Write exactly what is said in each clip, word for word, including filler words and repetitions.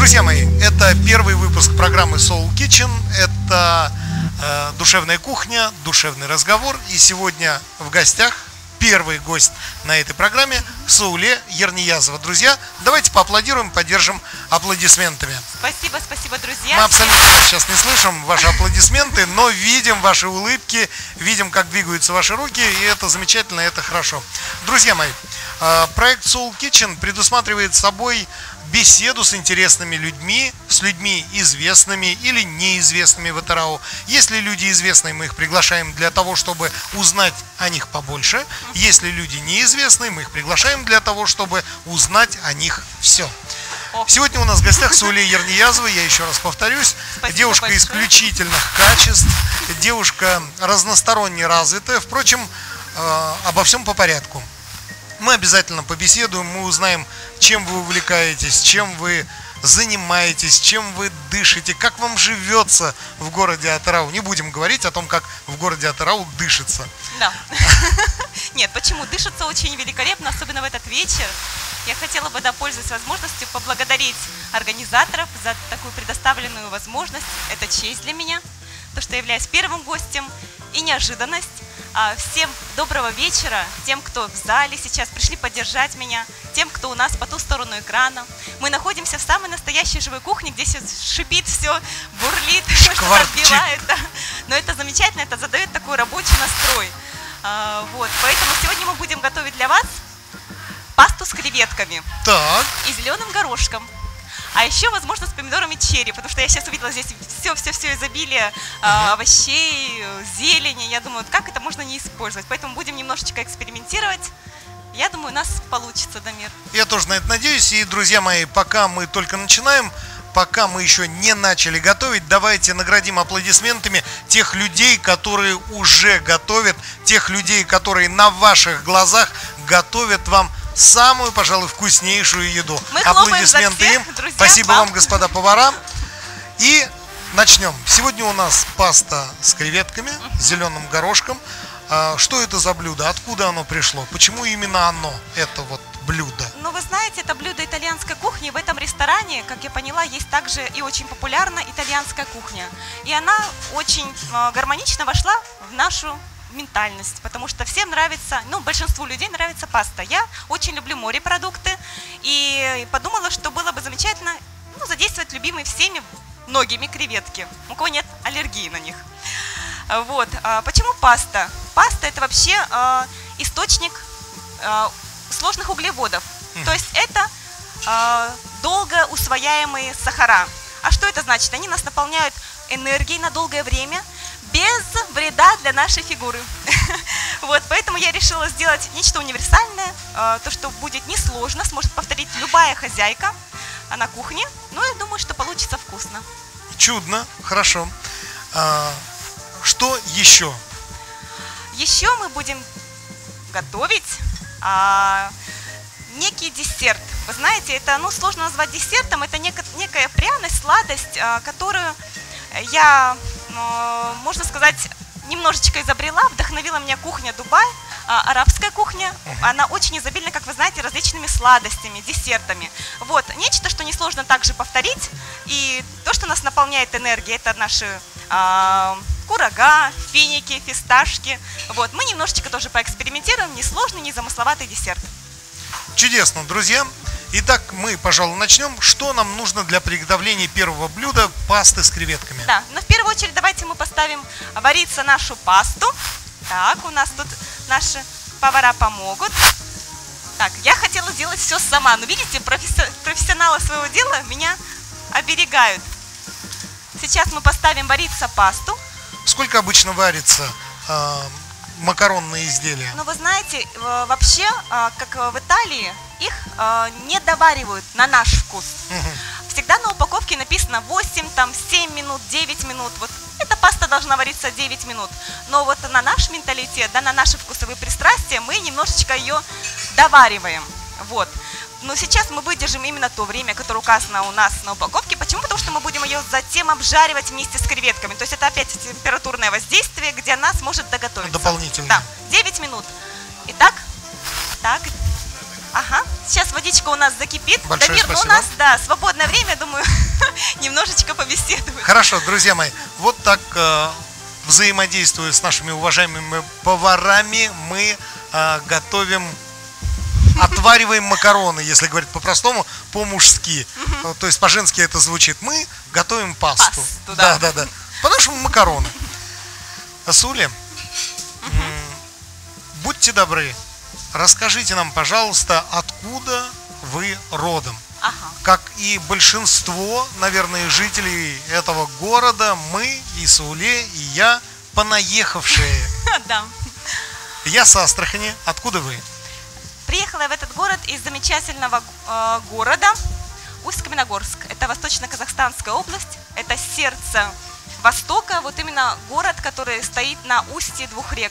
Друзья мои, это первый выпуск программы Soul Kitchen. Это э, душевная кухня, душевный разговор. И сегодня в гостях первый гость на этой программе Сауле Ерниязова. Друзья, давайте поаплодируем, поддержим аплодисментами. Спасибо, спасибо, друзья. Мы абсолютно сейчас не слышим ваши аплодисменты, но видим ваши улыбки, видим, как двигаются ваши руки, и это замечательно, это хорошо. Друзья мои, проект Soul Kitchen предусматривает собой беседу с интересными людьми, с людьми известными или неизвестными в Атырау. Если люди известные, мы их приглашаем для того, чтобы узнать о них побольше. Если люди неизвестные, мы их приглашаем для того, чтобы узнать о них все. Сегодня у нас в гостях Сауле Ерниязова, я еще раз повторюсь. Спасибо девушка большое. Исключительных качеств, девушка разносторонне развитая. Впрочем, обо всем по порядку. Мы обязательно побеседуем, мы узнаем, чем вы увлекаетесь, чем вы занимаетесь, чем вы дышите, как вам живется в городе Атырау. Не будем говорить о том, как в городе Атырау дышится. Да. Нет, почему? Дышится очень великолепно, особенно в этот вечер. Я хотела бы, да, пользуясь возможностью, поблагодарить организаторов за такую предоставленную возможность. Это честь для меня, то, что я являюсь первым гостем, и неожиданность. Всем доброго вечера, тем, кто в зале сейчас пришли поддержать меня, тем, кто у нас по ту сторону экрана. Мы находимся в самой настоящей живой кухне, где все шипит, все бурлит, что-то отбивает. Да. Но это замечательно, это задает такой рабочий настрой. А, вот, поэтому сегодня мы будем готовить для вас пасту с креветками так. и зеленым горошком. А еще, возможно, с помидорами черри, потому что я сейчас увидела здесь все-все-все изобилие uh-huh. овощей, зелени. Я думаю, как это можно не использовать. Поэтому будем немножечко экспериментировать. Я думаю, у нас получится, Дамир. Я тоже на это надеюсь. И, друзья мои, пока мы только начинаем, пока мы еще не начали готовить, давайте наградим аплодисментами тех людей, которые уже готовят, тех людей, которые на ваших глазах готовят вам самую, пожалуй, вкуснейшую еду. Мы аплодисменты всех, им. друзья, спасибо вам. вам, господа повара. И начнем. Сегодня у нас паста с креветками, uh-huh. с зеленым горошком. А, что это за блюдо? Откуда оно пришло? Почему именно оно, это вот блюдо? Ну, вы знаете, это блюдо итальянской кухни. В этом ресторане, как я поняла, есть также и очень популярна итальянская кухня. И она очень э, гармонично вошла в нашу ментальность, потому что всем нравится, ну, большинству людей нравится паста. Я очень люблю морепродукты и подумала, что было бы замечательно, ну, задействовать любимые всеми многими креветки, у кого нет аллергии на них. Вот. Почему паста? Паста – это вообще э, источник э, сложных углеводов, mm. то есть это э, долго усвояемые сахара. А что это значит? Они нас наполняют энергией на долгое время, без вреда для нашей фигуры. Вот, поэтому я решила сделать нечто универсальное, то, что будет несложно, сможет повторить любая хозяйка на кухне. Ну, я думаю, что получится вкусно. Чудно, хорошо. А, что еще? Еще мы будем готовить а, некий десерт. Вы знаете, это, ну, сложно назвать десертом, это некая, некая пряность, сладость, а, которую я, можно сказать, немножечко изобрела, вдохновила меня кухня Дубай, арабская кухня. Она очень изобильна, как вы знаете, различными сладостями, десертами. Вот, нечто, что несложно также повторить. И то, что нас наполняет энергией, это наши а, курага, финики, фисташки. Вот, мы немножечко тоже поэкспериментируем, несложный, незамысловатый десерт. Чудесно, друзья. Итак, мы, пожалуй, начнем. Что нам нужно для приготовления первого блюда пасты с креветками? Да, но в первую очередь давайте мы поставим вариться нашу пасту. Так, у нас тут наши повара помогут. Так, я хотела сделать все сама, но видите, профессионалы своего дела меня оберегают. Сейчас мы поставим вариться пасту. Сколько обычно варится э, макаронные изделия? Ну, вы знаете, вообще, как в Италии, их не доваривают на наш вкус. Угу. Всегда на упаковке написано восемь, там, семь минут, девять минут. Вот эта паста должна вариться девять минут. Но вот на наш менталитет, да, на наши вкусовые пристрастия мы немножечко ее довариваем. Вот. Но сейчас мы выдержим именно то время, которое указано у нас на упаковке. Почему? Потому что мы будем ее затем обжаривать вместе с креветками. То есть это опять температурное воздействие, где она сможет доготовиться. Дополнительно. Да, девять минут. Итак, так, ага. сейчас водичка у нас закипит. Большое Дамир, ну, у спасибо. нас, да, свободное время, думаю, немножечко побеседуем. Хорошо, друзья мои, вот так, э, взаимодействуя с нашими уважаемыми поварами, мы э, готовим, отвариваем макароны, если говорить по-простому, по-мужски. Э, То есть по-женски это звучит. Мы готовим пасту. Пасту, да. Да, да, да. По-нашему макароны. Сули, м, будьте добры, расскажите нам, пожалуйста, откуда вы родом. Ага. Как и большинство, наверное, жителей этого города, мы, и Сауле, и я, понаехавшие. Да. Я с Астрахани. Откуда вы? Приехала я в этот город из замечательного э, города Усть-Каменогорск. Это Восточно-Казахстанская область, это сердце Востока, вот именно город, который стоит на устье двух рек.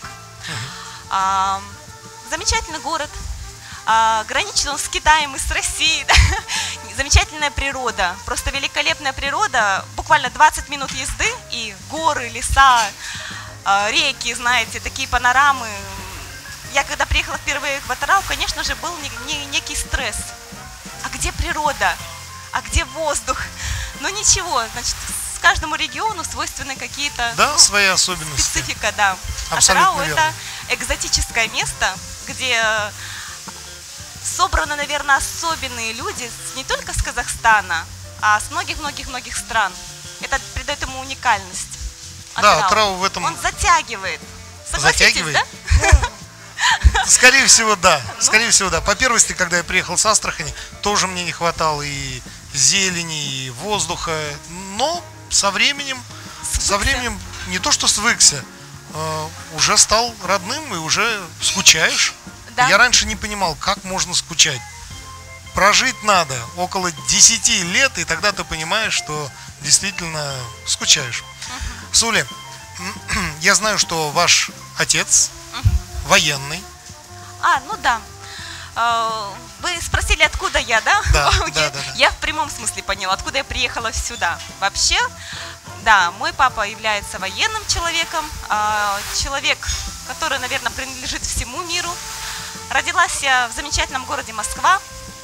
А, замечательный город, а, граничит он с Китаем и с Россией. Да? Замечательная природа, просто великолепная природа, буквально двадцать минут езды, и горы, леса, а, реки, знаете, такие панорамы. Я когда приехала впервые в Атырау, конечно же, был не, не, некий стресс. А где природа? А где воздух? Ну ничего, значит, с каждому региону свойственны какие-то, Да, ну, свои особенности. специфика, да. Абсолютно Атырау верно. это экзотическое место, где собраны, наверное, особенные люди не только с Казахстана, а с многих-многих-многих стран. Это придает ему уникальность. Да, Атырау в этом Он затягивает. Согласитесь, затягивает. да? Скорее всего, да. Ну. Скорее всего, да. По первости, когда я приехал с Астрахани, тоже мне не хватало и зелени, и воздуха. Но со временем, Свыкся. со временем не то что свыкся, э, уже стал родным и уже скучаешь. Да. Я раньше не понимал, как можно скучать. Прожить надо около десяти лет, и тогда ты понимаешь, что действительно скучаешь. Сули, я знаю, что ваш отец военный. А, ну да. Э, Вы спросили, откуда я, да? Да, Я- да, да, да. Я в прямом смысле поняла, откуда я приехала сюда. Вообще, да, мой папа является военным человеком, а, человек, который, наверное, принадлежит всему миру. Родилась я в замечательном городе Москва.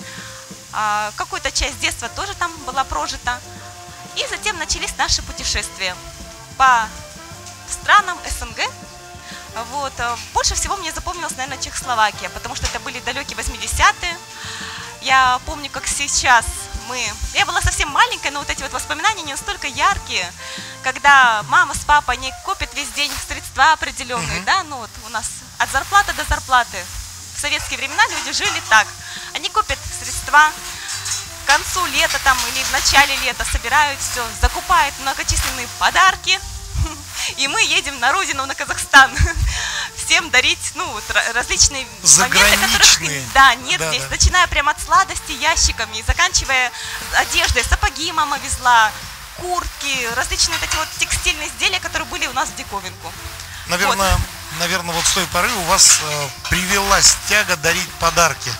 А, Какую-то часть детства тоже там была прожита. И затем начались наши путешествия по странам СНГ. Вот. э, Больше всего мне запомнилась, наверное, Чехословакия, потому что это были далекие восьмидесятые. Я помню, как сейчас мы... Я была совсем маленькая, но вот эти вот воспоминания не настолько яркие, когда мама с папой, они копят весь день средства определенные, Мгм. да, ну вот у нас от зарплаты до зарплаты. В советские времена люди жили так. Они копят средства, к концу лета там или в начале лета собирают все, закупают многочисленные подарки, и мы едем на родину, на Казахстан, всем дарить, ну, вот, ра- различные моменты, которых, Заграничные. да, нет Да, здесь, да. начиная прямо от сладости ящиками, и заканчивая одеждой, сапоги мама везла, куртки, различные вот эти вот текстильные изделия, которые были у нас в диковинку. Наверное, наверное, вот с той поры у вас э, привелась тяга дарить подарки.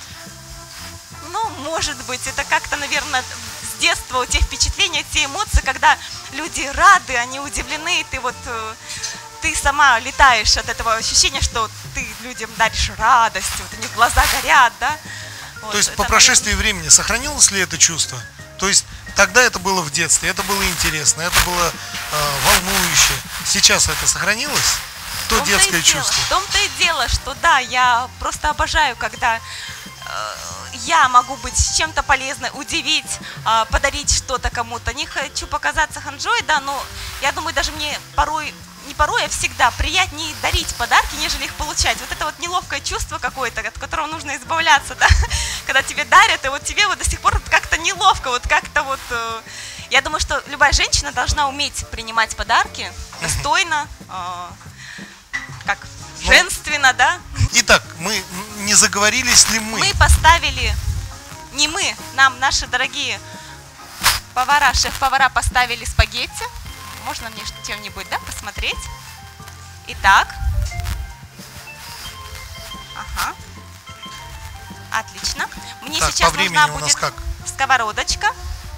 Ну, может быть, это как-то, наверное, с детства у тебя впечатления, те эмоции, когда люди рады, они удивлены, и ты вот, э, ты сама летаешь от этого ощущения, что ты людям даришь радость, вот у них глаза горят, да? Вот, То есть это, по наверное, прошествии времени сохранилось ли это чувство? То есть тогда это было в детстве, это было интересно, это было э, волнующе. Сейчас это сохранилось? То В том-то и детское дело, чувство. В том-то и дело, что да, я просто обожаю, когда э, я могу быть чем-то полезной, удивить, э, подарить что-то кому-то. Не хочу показаться ханжой, да, но я думаю, даже мне порой, не порой, а всегда приятнее дарить подарки, нежели их получать. Вот это вот неловкое чувство какое-то, от которого нужно избавляться, да, когда тебе дарят, и вот тебе вот до сих пор как-то неловко, вот как-то вот... э, я думаю, что любая женщина должна уметь принимать подарки достойно, э, как Ну, женственно, да. Итак, мы не заговорились ли мы? Мы поставили, не мы, нам наши дорогие повара, шеф-повара поставили спагетти. Можно мне чем-нибудь, да, посмотреть? Итак. Ага. Отлично. Мне Так, сейчас по времени нужна у нас будет как? сковородочка.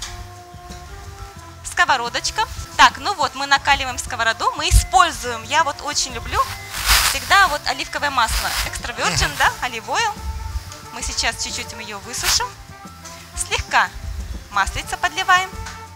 Сковородочка. Так, ну вот, мы накаливаем сковороду, мы используем, я вот очень люблю всегда вот оливковое масло, экстра virgin, да, olive oil. Мы сейчас чуть-чуть ее высушим. Слегка маслица подливаем.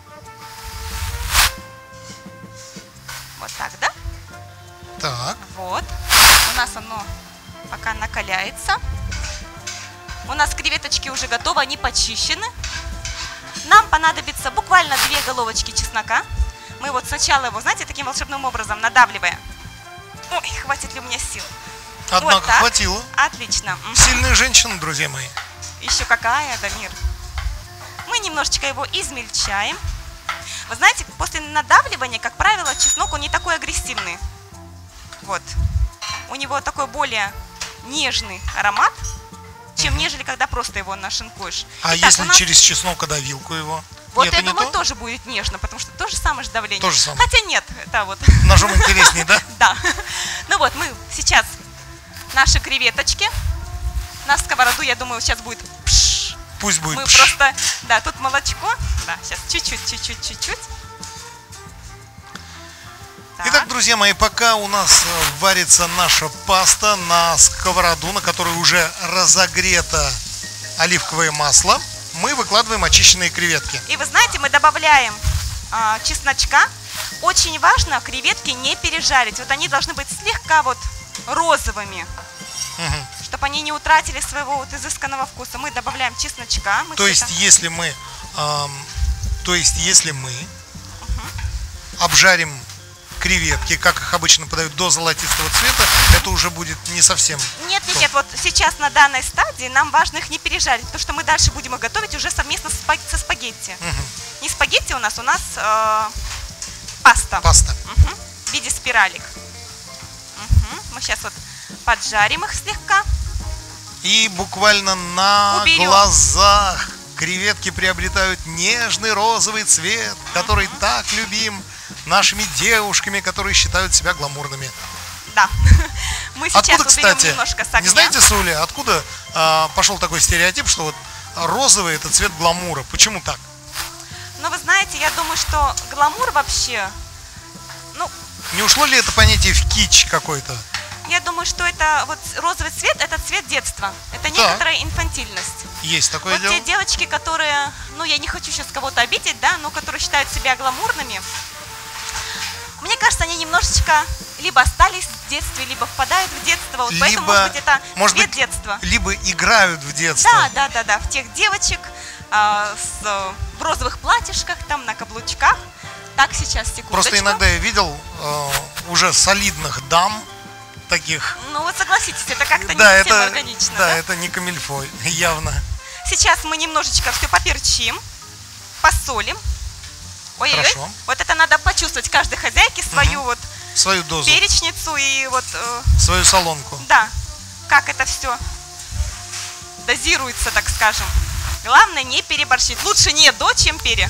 Вот так, да? Так. Вот. У нас оно пока накаляется. У нас креветочки уже готовы, они почищены. Нам понадобится буквально две головочки чеснока. Мы вот сначала его, знаете, таким волшебным образом надавливаем. Ой, хватит ли у меня сил? Однако вот так. Хватило. Отлично. Сильные женщины, друзья мои. Еще какая, Дамир. Мы немножечко его измельчаем. Вы знаете, после надавливания, как правило, чеснок, он не такой агрессивный. Вот. У него такой более нежный аромат, чем нежели когда просто его нашинкуешь. А Итак, если у нас... через чеснокодавилку его? Вот Это я не думаю, то? тоже будет нежно, потому что то же самое же давление. То же самое. Хотя нет, это вот... Ножом интереснее, да? Да. Ну вот, мы сейчас наши креветочки на сковороду, я думаю, сейчас будет пш. Пусть будет Мы пш. просто, да, тут молочко, да, сейчас чуть-чуть, чуть-чуть, чуть-чуть. Итак, друзья мои, пока у нас варится наша паста на сковороду, на которой уже разогрето оливковое масло, мы выкладываем очищенные креветки. И вы знаете, мы добавляем а, чесночка. Очень важно креветки не пережарить. Вот они должны быть слегка вот розовыми, Угу. чтобы они не утратили своего вот изысканного вкуса. Мы добавляем чесночка. Мы То есть, это... если мы, эм, то есть, если мы обжарим креветки, как их обычно подают, до золотистого цвета, это уже будет не совсем. Нет, нет, нет, вот сейчас на данной стадии нам важно их не пережарить, потому что мы дальше будем их готовить уже совместно со спаг- со спагетти. Угу. Не спагетти у нас, у нас э, паста. Паста. Мгм. В виде спиралек. Мгм. Мы сейчас вот поджарим их слегка. И буквально на Уберем. глазах креветки приобретают нежный розовый цвет, который так любим нашими девушками, которые считают себя гламурными. Да. Мы сейчас Откуда, уберем кстати, немножко с огня. не знаете, Суля, откуда а, пошел такой стереотип, что вот розовый — это цвет гламура? Почему так? Но вы знаете, я думаю, что гламур вообще, ну, Не ушло ли это понятие в кич какой-то? я думаю, что это вот розовый цвет, это цвет детства. Это некоторая инфантильность. Есть такое Вот дело. те девочки, которые, ну, я не хочу сейчас кого-то обидеть, да, но которые считают себя гламурными, мне кажется, они немножечко либо остались в детстве, либо впадают в детство. Вот поэтому, Либо, может быть, это может цвет быть, детства. Либо играют в детство. Да, да, да, да, в тех девочек а, с, э, в розовых платьишках, там на каблучках. Так, сейчас, секундочку. Просто иногда я видел э, уже солидных дам, таких. Ну вот согласитесь, это как-то Да, не совсем это, органично, да, да? это не камильфо, явно. Сейчас мы немножечко все поперчим, посолим. Ой-ой-ой, Хорошо. вот это надо почувствовать каждой хозяйке свою Мгм. вот Свою дозу, перечницу и вот, э, свою солонку. да, как это все дозируется, так скажем. Главное не переборщить. Лучше не до, чем пере.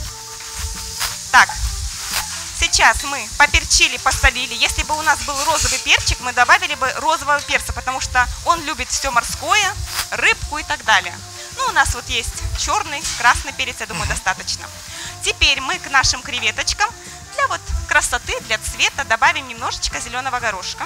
Так, сейчас мы поперчили, посолили. Если бы у нас был розовый перчик, мы добавили бы розового перца, потому что он любит все морское, рыбку и так далее. Ну, у нас вот есть черный, красный перец, я думаю, достаточно. Теперь мы к нашим креветочкам для вот красоты, для цвета добавим немножечко зеленого горошка.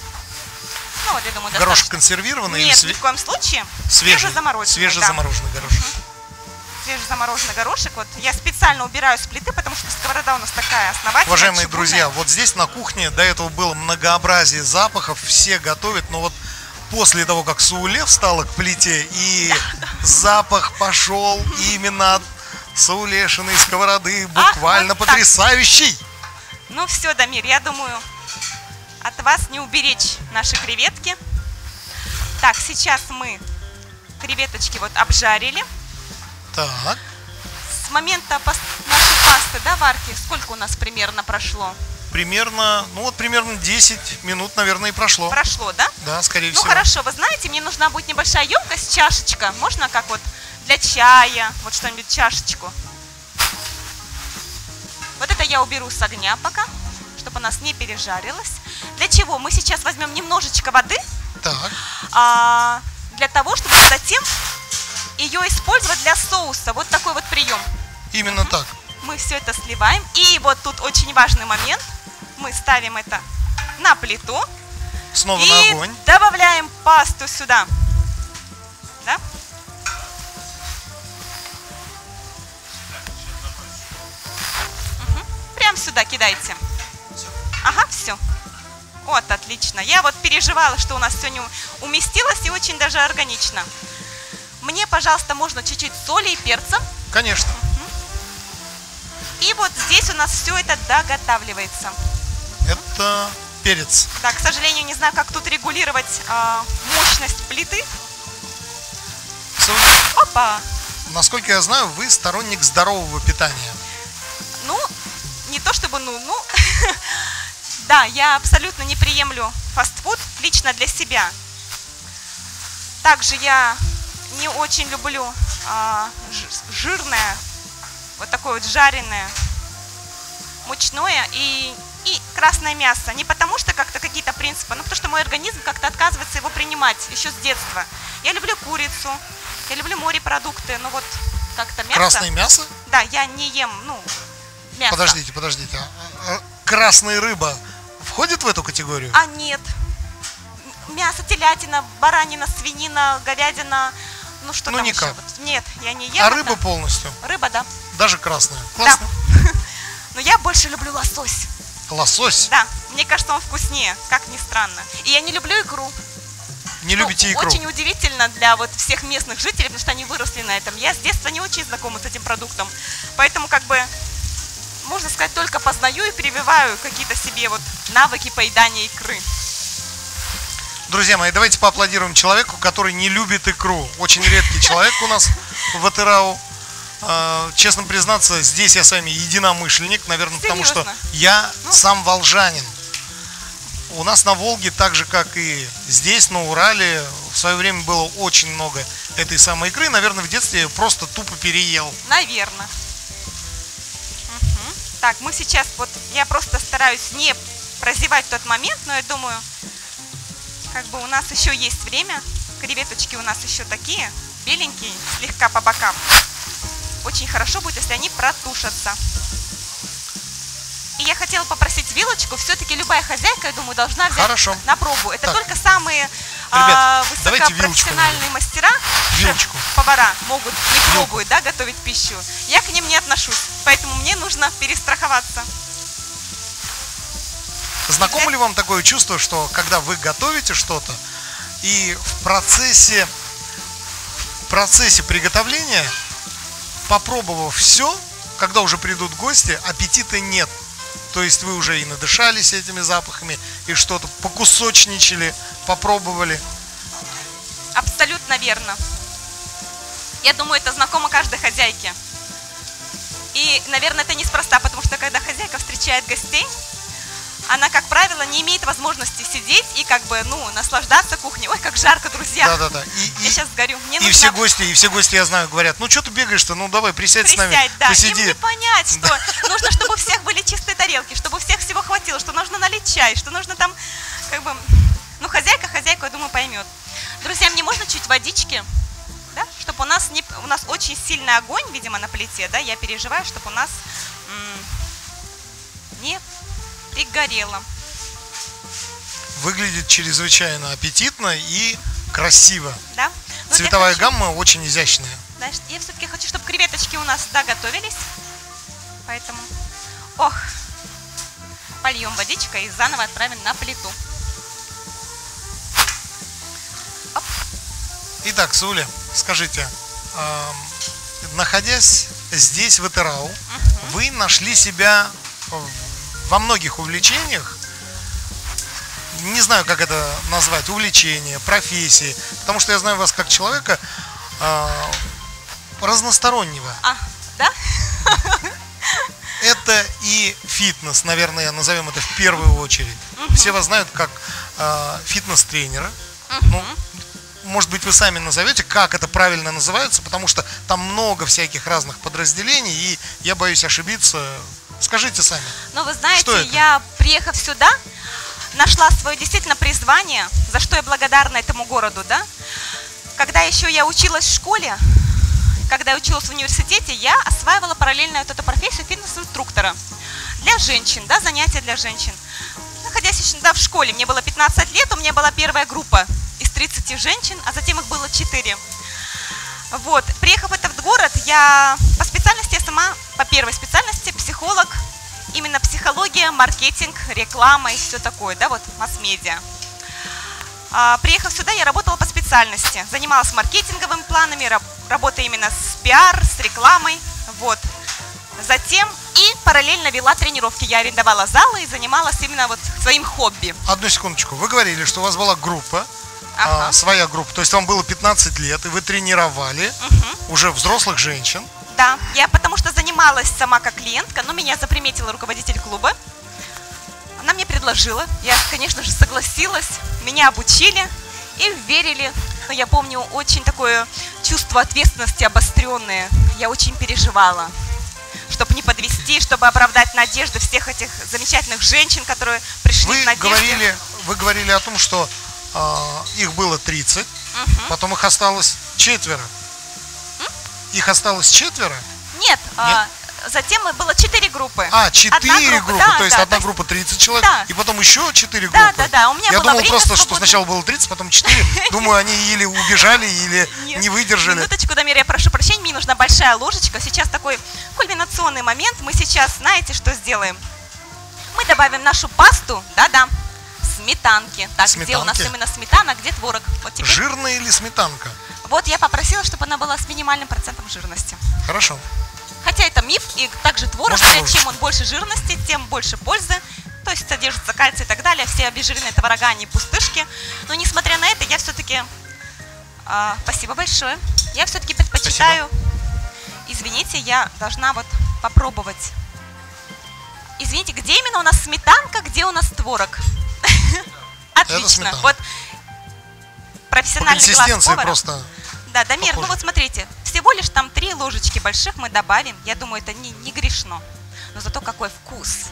Ну, вот, я думаю, Горошек достаточно. консервированный Нет, или ни све- в коем случае. свежий? Свежезамороженный, Свежезамороженный горошек. Свежезамороженный горошек. Вот я специально убираю с плиты, потому что сковорода у нас такая основательная. Уважаемые чугунная. друзья, вот здесь на кухне до этого было многообразие запахов, все готовят, но вот после того, как Сауле встала к плите и запах пошел именно от Саулешиной сковороды, буквально вот так. потрясающий. Ну все, Дамир, я думаю, от вас не уберечь наши креветки. Так, сейчас мы креветочки вот обжарили. Так, С момента пас- нашей пасты, да, варки, сколько у нас примерно прошло? примерно, ну вот примерно десять минут, наверное, и прошло. Прошло, да? Да, скорее Ну всего. хорошо, вы знаете, мне нужна будет небольшая емкость, чашечка. Можно как вот для чая, вот что-нибудь, чашечку. Вот это я уберу с огня пока, чтобы у нас не пережарилось. Для чего? Мы сейчас возьмем немножечко воды, Так, а, для того, чтобы затем ее использовать для соуса. Вот такой вот прием. именно так. Мы все это сливаем. И вот тут очень важный момент. Мы ставим это на плиту. Снова И на огонь. добавляем пасту сюда. Да? сюда кидайте. Ага, все. Вот, отлично. Я вот переживала, что у нас все не уместилось и очень даже органично. Мне, пожалуйста, можно чуть-чуть соли и перца. Конечно. И вот здесь у нас все это доготавливается. Это перец. Да, к сожалению, не знаю, как тут регулировать э, мощность плиты. Соня, Опа! насколько я знаю, вы сторонник здорового питания. Ну, не то чтобы, ну, ну, да, я абсолютно не приемлю фастфуд лично для себя. Также я не очень люблю а, жирное, вот такое вот жареное, мучное и, и красное мясо. Не потому что как-то какие-то принципы, но потому что мой организм как-то отказывается его принимать еще с детства. Я люблю курицу, я люблю морепродукты, но вот как-то мясо... Красное мясо? Да, я не ем, ну, мясо. Подождите, подождите. А, а, красная рыба входит в эту категорию? А нет. Мясо, телятина, баранина, свинина, говядина, ну что Ну, там никак. еще? Вот. Нет, я не ем. А это. рыба полностью? Рыба, да. Даже красная? Классно. Да. Но я больше люблю лосось. Лосось? Да, мне кажется, он вкуснее, как ни странно. И я не люблю икру. Не Ну, любите икру? Очень удивительно для вот всех местных жителей, потому что они выросли на этом. Я с детства не очень знакома с этим продуктом. Поэтому как бы, можно сказать, только познаю и прививаю какие-то себе вот навыки поедания икры. Друзья мои, давайте поаплодируем человеку, который не любит икру. Очень редкий человек у нас в Атырау. А, честно признаться, здесь я с вами единомышленник, наверное, потому что Серьезно? я Ну. сам волжанин. У нас на Волге, так же как и здесь, на Урале, в свое время было очень много этой самой икры. Наверное, в детстве я просто тупо переел. Наверное. Мгм. Так, мы сейчас, вот я просто стараюсь не прозевать тот момент, но я думаю, как бы у нас еще есть время. Креветочки у нас еще такие, беленькие, слегка по бокам. Очень хорошо будет, если они протушатся. И я хотела попросить вилочку. Все-таки любая хозяйка, я думаю, должна взять Хорошо. на пробу. Это Так. только самые Ребят, э, давайте вилочку высокопрофессиональные мастера, Вилочку. шеф-повара могут не пробуют, да, готовить пищу. Я к ним не отношусь, поэтому мне нужно перестраховаться. Знакомо ли вам такое чувство, что когда вы готовите что-то, и в процессе, в процессе приготовления, попробовав все, когда уже придут гости, аппетита нет. То есть вы уже и надышались этими запахами, и что-то покусочничали, попробовали. Абсолютно верно. Я думаю, это знакомо каждой хозяйке. И, наверное, это неспроста, потому что когда хозяйка встречает гостей, она, как правило, не имеет возможности сидеть и как бы, ну, наслаждаться кухней. Ой, как жарко, друзья. Да-да-да. И, Я и- сейчас сгорю. Мне и нужно все гости, и все гости, я знаю, говорят, ну что ты бегаешь-то, ну давай присядь, с нами, присядь, да. Им посиди. не понять, что нужно, чтобы у всех были чистые тарелки, чтобы у всех всего хватило, что нужно налить чай, что нужно там, как бы, ну, хозяйка, хозяйку, я думаю, поймет. Друзья, мне можно чуть водички, да, чтобы у нас не, у нас очень сильный огонь, видимо, на плите, да, я переживаю, чтобы у нас м, не пригорело. Выглядит чрезвычайно аппетитно и красиво. Да? Ну, вот я Цветовая хочу- гамма очень изящная. Знаешь, я все-таки хочу, чтобы креветочки у нас доготовились. Поэтому, ох, польем водичкой и заново отправим на плиту. Итак, Суля, скажите, эм, находясь здесь, в Атырау, вы нашли себя в- во многих увлечениях, не знаю, как это назвать, увлечения, профессии, потому что я знаю вас как человека э, разностороннего. А, да? Это и фитнес, наверное, назовем это в первую очередь. Все вас знают как э, фитнес-тренера. Ну, может быть, вы сами назовете, как это правильно называется, потому что там много всяких разных подразделений, и я боюсь ошибиться. Скажите сами. Но вы Что знаете, это? я, приехав сюда, нашла свое действительно призвание, за что я благодарна этому городу, да. Когда еще я училась в школе, когда я училась в университете, я осваивала параллельно вот эту профессию фитнес-инструктора для женщин, да, занятия для женщин. Находясь еще да, в школе, мне было пятнадцать лет, у меня была первая группа из тридцати женщин, а затем их было четыре. Вот, приехав в этот город, я по специальности, я сама по первой специальности психолог, именно псих, маркетология, маркетинг, реклама и все такое, да, вот масс-медиа. А, приехав сюда, я работала по специальности, занималась маркетинговыми планами, раб, работая именно с пиар, с рекламой, вот. Затем и параллельно вела тренировки, я арендовала залы и занималась именно вот своим хобби. Одну секундочку, вы говорили, что у вас была группа, Ага. а, своя группа, то есть вам было пятнадцать лет, и вы тренировали Угу. уже взрослых женщин. Да, я потому что занималась сама как клиентка, но меня заприметила руководитель клуба. Она мне предложила, я, конечно же, согласилась, меня обучили и верили. Но я помню очень такое чувство ответственности обостренное. Я очень переживала, чтобы не подвести, чтобы оправдать надежды всех этих замечательных женщин, которые пришли Вы в надежде. говорили, вы говорили о том, что а, их было тридцать, Мгм. потом их осталось четверо. Их осталось четверо? Нет, а, затем было четыре группы. А, Одна четыре группа, группы, да, то есть да, одна то есть- группа тридцать человек, Да. и потом еще четыре Да, группы. да, да, у меня Я было думал время просто, что свободное. сначала было тридцать, потом четыре. Думаю, они или убежали, или Нет. не выдержали. Минуточку, Дамир, я прошу прощения, мне нужна большая ложечка. Сейчас такой кульминационный момент. Мы сейчас, знаете, что сделаем? Мы добавим нашу пасту, да-да, сметанки. Так, где у нас Сметанки? именно сметана, где творог? Вот теперь. Жирная или сметанка? Вот я попросила, чтобы она была с минимальным процентом жирности. Хорошо. Хотя это миф, и также творог, Можно говорят, ложечку? чем он больше жирности, тем больше пользы. То есть содержится кальций и так далее. Все обезжиренные творога, они пустышки. Но несмотря на это, я все-таки... а, спасибо большое. Я все-таки предпочитаю... Извините, я должна вот попробовать. Извините, где именно у нас сметанка, где у нас творог? Отлично. сметана. Вот По профессиональный глаз консистенции повара. просто. Да, Дамир, ну похоже. вот смотрите, всего лишь там три ложечки больших мы добавим. Я думаю, это не, не грешно. Но зато какой вкус.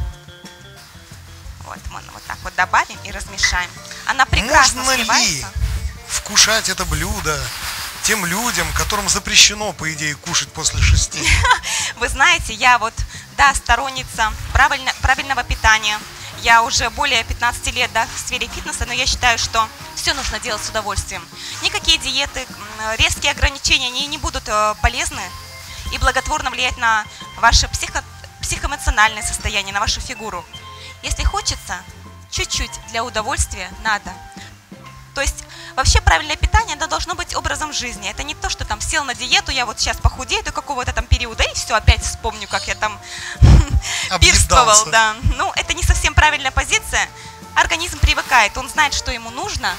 Вот, мы вот так вот добавим и размешаем. Она прекрасно Можно ли сливается. вкушать это блюдо тем людям, которым запрещено, по идее, кушать после шести? Вы знаете, я вот, да, сторонница правильно, правильного питания. Я уже более пятнадцати лет, да, в сфере фитнеса, но я считаю, что все нужно делать с удовольствием. Никакие диеты, м, резкие ограничения они не будут э, полезны и благотворно влиять на ваше психо, психоэмоциональное состояние, на вашу фигуру. Если хочется, чуть-чуть для удовольствия надо. То есть вообще правильное питание, оно должно быть образом жизни. Это не то, что там сел на диету, я вот сейчас похудею до какого-то там периода, и все, опять вспомню, как я там пирствовал. Объедался. Да. Ну, это не совсем правильная позиция. Организм привыкает, он знает, что ему нужно,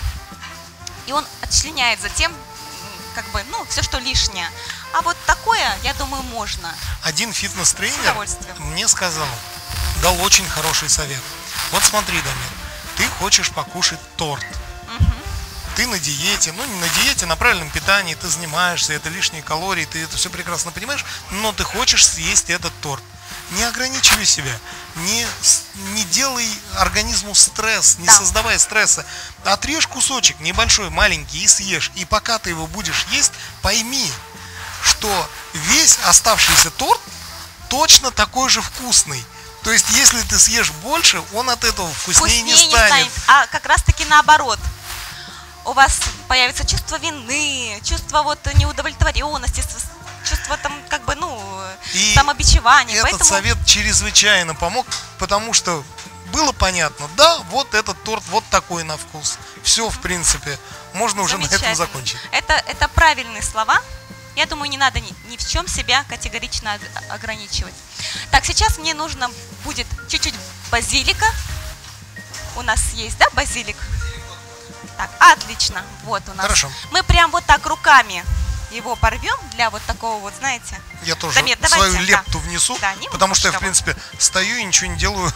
и он отчленяет затем, м, как бы, ну, все, что лишнее. А вот такое, я думаю, можно. Один С фитнес-тренер удовольствием. мне сказал, дал очень хороший совет. Вот смотри, Дамир, ты хочешь покушать торт. Мгм. Ты на диете, ну не на диете, на правильном питании, ты занимаешься, это лишние калории, ты это все прекрасно понимаешь, но ты хочешь съесть этот торт. Не ограничивай себя, не, с- не делай организму стресс, не Да. создавай стресса. Отрежь кусочек небольшой, маленький и съешь. И пока ты его будешь есть, пойми, что весь оставшийся торт точно такой же вкусный. То есть, если ты съешь больше, он от этого вкуснее, не станет. А как раз таки наоборот. У вас появится чувство вины, чувство вот неудовлетворенности, с- чувство там как бы, ну, И самобичевания. Этот Поэтому совет чрезвычайно помог, потому что было понятно, да, вот этот торт вот такой на вкус. Все, в принципе, можно уже на этом замечательно. закончить. Это, это правильные слова. Я думаю, не надо ни, ни в чем себя категорично ог- ограничивать. Так, сейчас мне нужно будет чуть-чуть базилика. У нас есть, да, базилик? Так, отлично. Вот у нас. Хорошо. Мы прям вот так руками его порвем для вот такого вот, знаете. Я тоже Дамир, давайте, свою да. лепту внесу, Да, немножко потому что я, в вот. принципе, стою и ничего не делаю.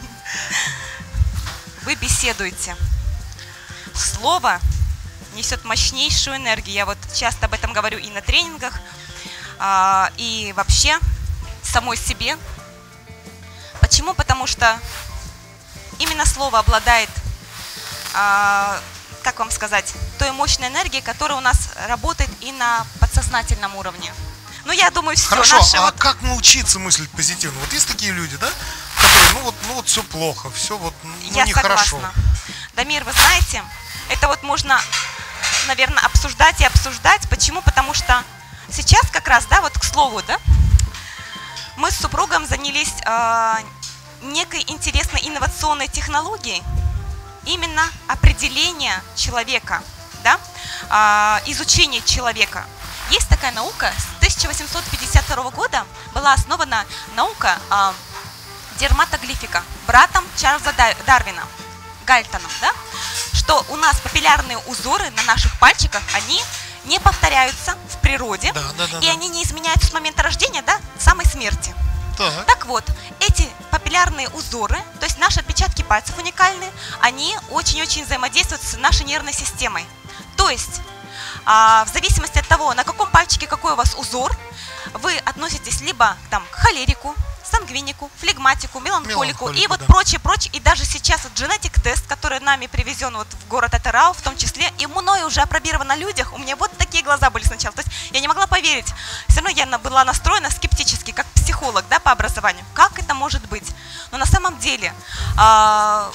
Вы беседуете. Слово несет мощнейшую энергию. Я вот часто об этом говорю и на тренингах, а, и вообще самой себе. Почему? Потому что именно слово обладает, а, как вам сказать, той мощной энергией, которая у нас работает и на подсознательном уровне. Ну, я думаю, все Хорошо, наши а вот- как научиться мыслить позитивно? Вот есть такие люди, да, которые, ну вот, ну вот все плохо, все вот, ну, Я нехорошо. согласна. Дамир, вы знаете, это вот можно, наверное, обсуждать и обсуждать. Почему? Потому что сейчас как раз, да, вот к слову, да, мы с супругом занялись э, некой интересной инновационной технологией именно определение человека, да, а, изучение человека. Есть такая наука, с тысяча восемьсот пятьдесят второго года была основана наука а, дерматоглифика братом Чарльза Дарвина, Гальтоном, да, что у нас папиллярные узоры на наших пальчиках, они не повторяются в природе, да, да, да, и да. они не изменяются с момента рождения до самой смерти. Так. Так вот, эти папиллярные узоры, то есть наши отпечатки пальцев уникальные, они очень-очень взаимодействуют с нашей нервной системой. То есть, а, в зависимости от того, на каком пальчике какой у вас узор, вы относитесь либо там, к холерику, сангвинику, флегматику, меланхолику, Меланхолику, и вот да. прочее, прочее. И даже сейчас вот genetic-тест, который нами привезен вот в город Атырау, в том числе, и мной уже опробирован на людях, у меня вот такие глаза были сначала. То есть я не могла поверить. Все равно я на- была настроена скептически, как психолог, да, по образованию. Как это может быть? Но на самом деле а,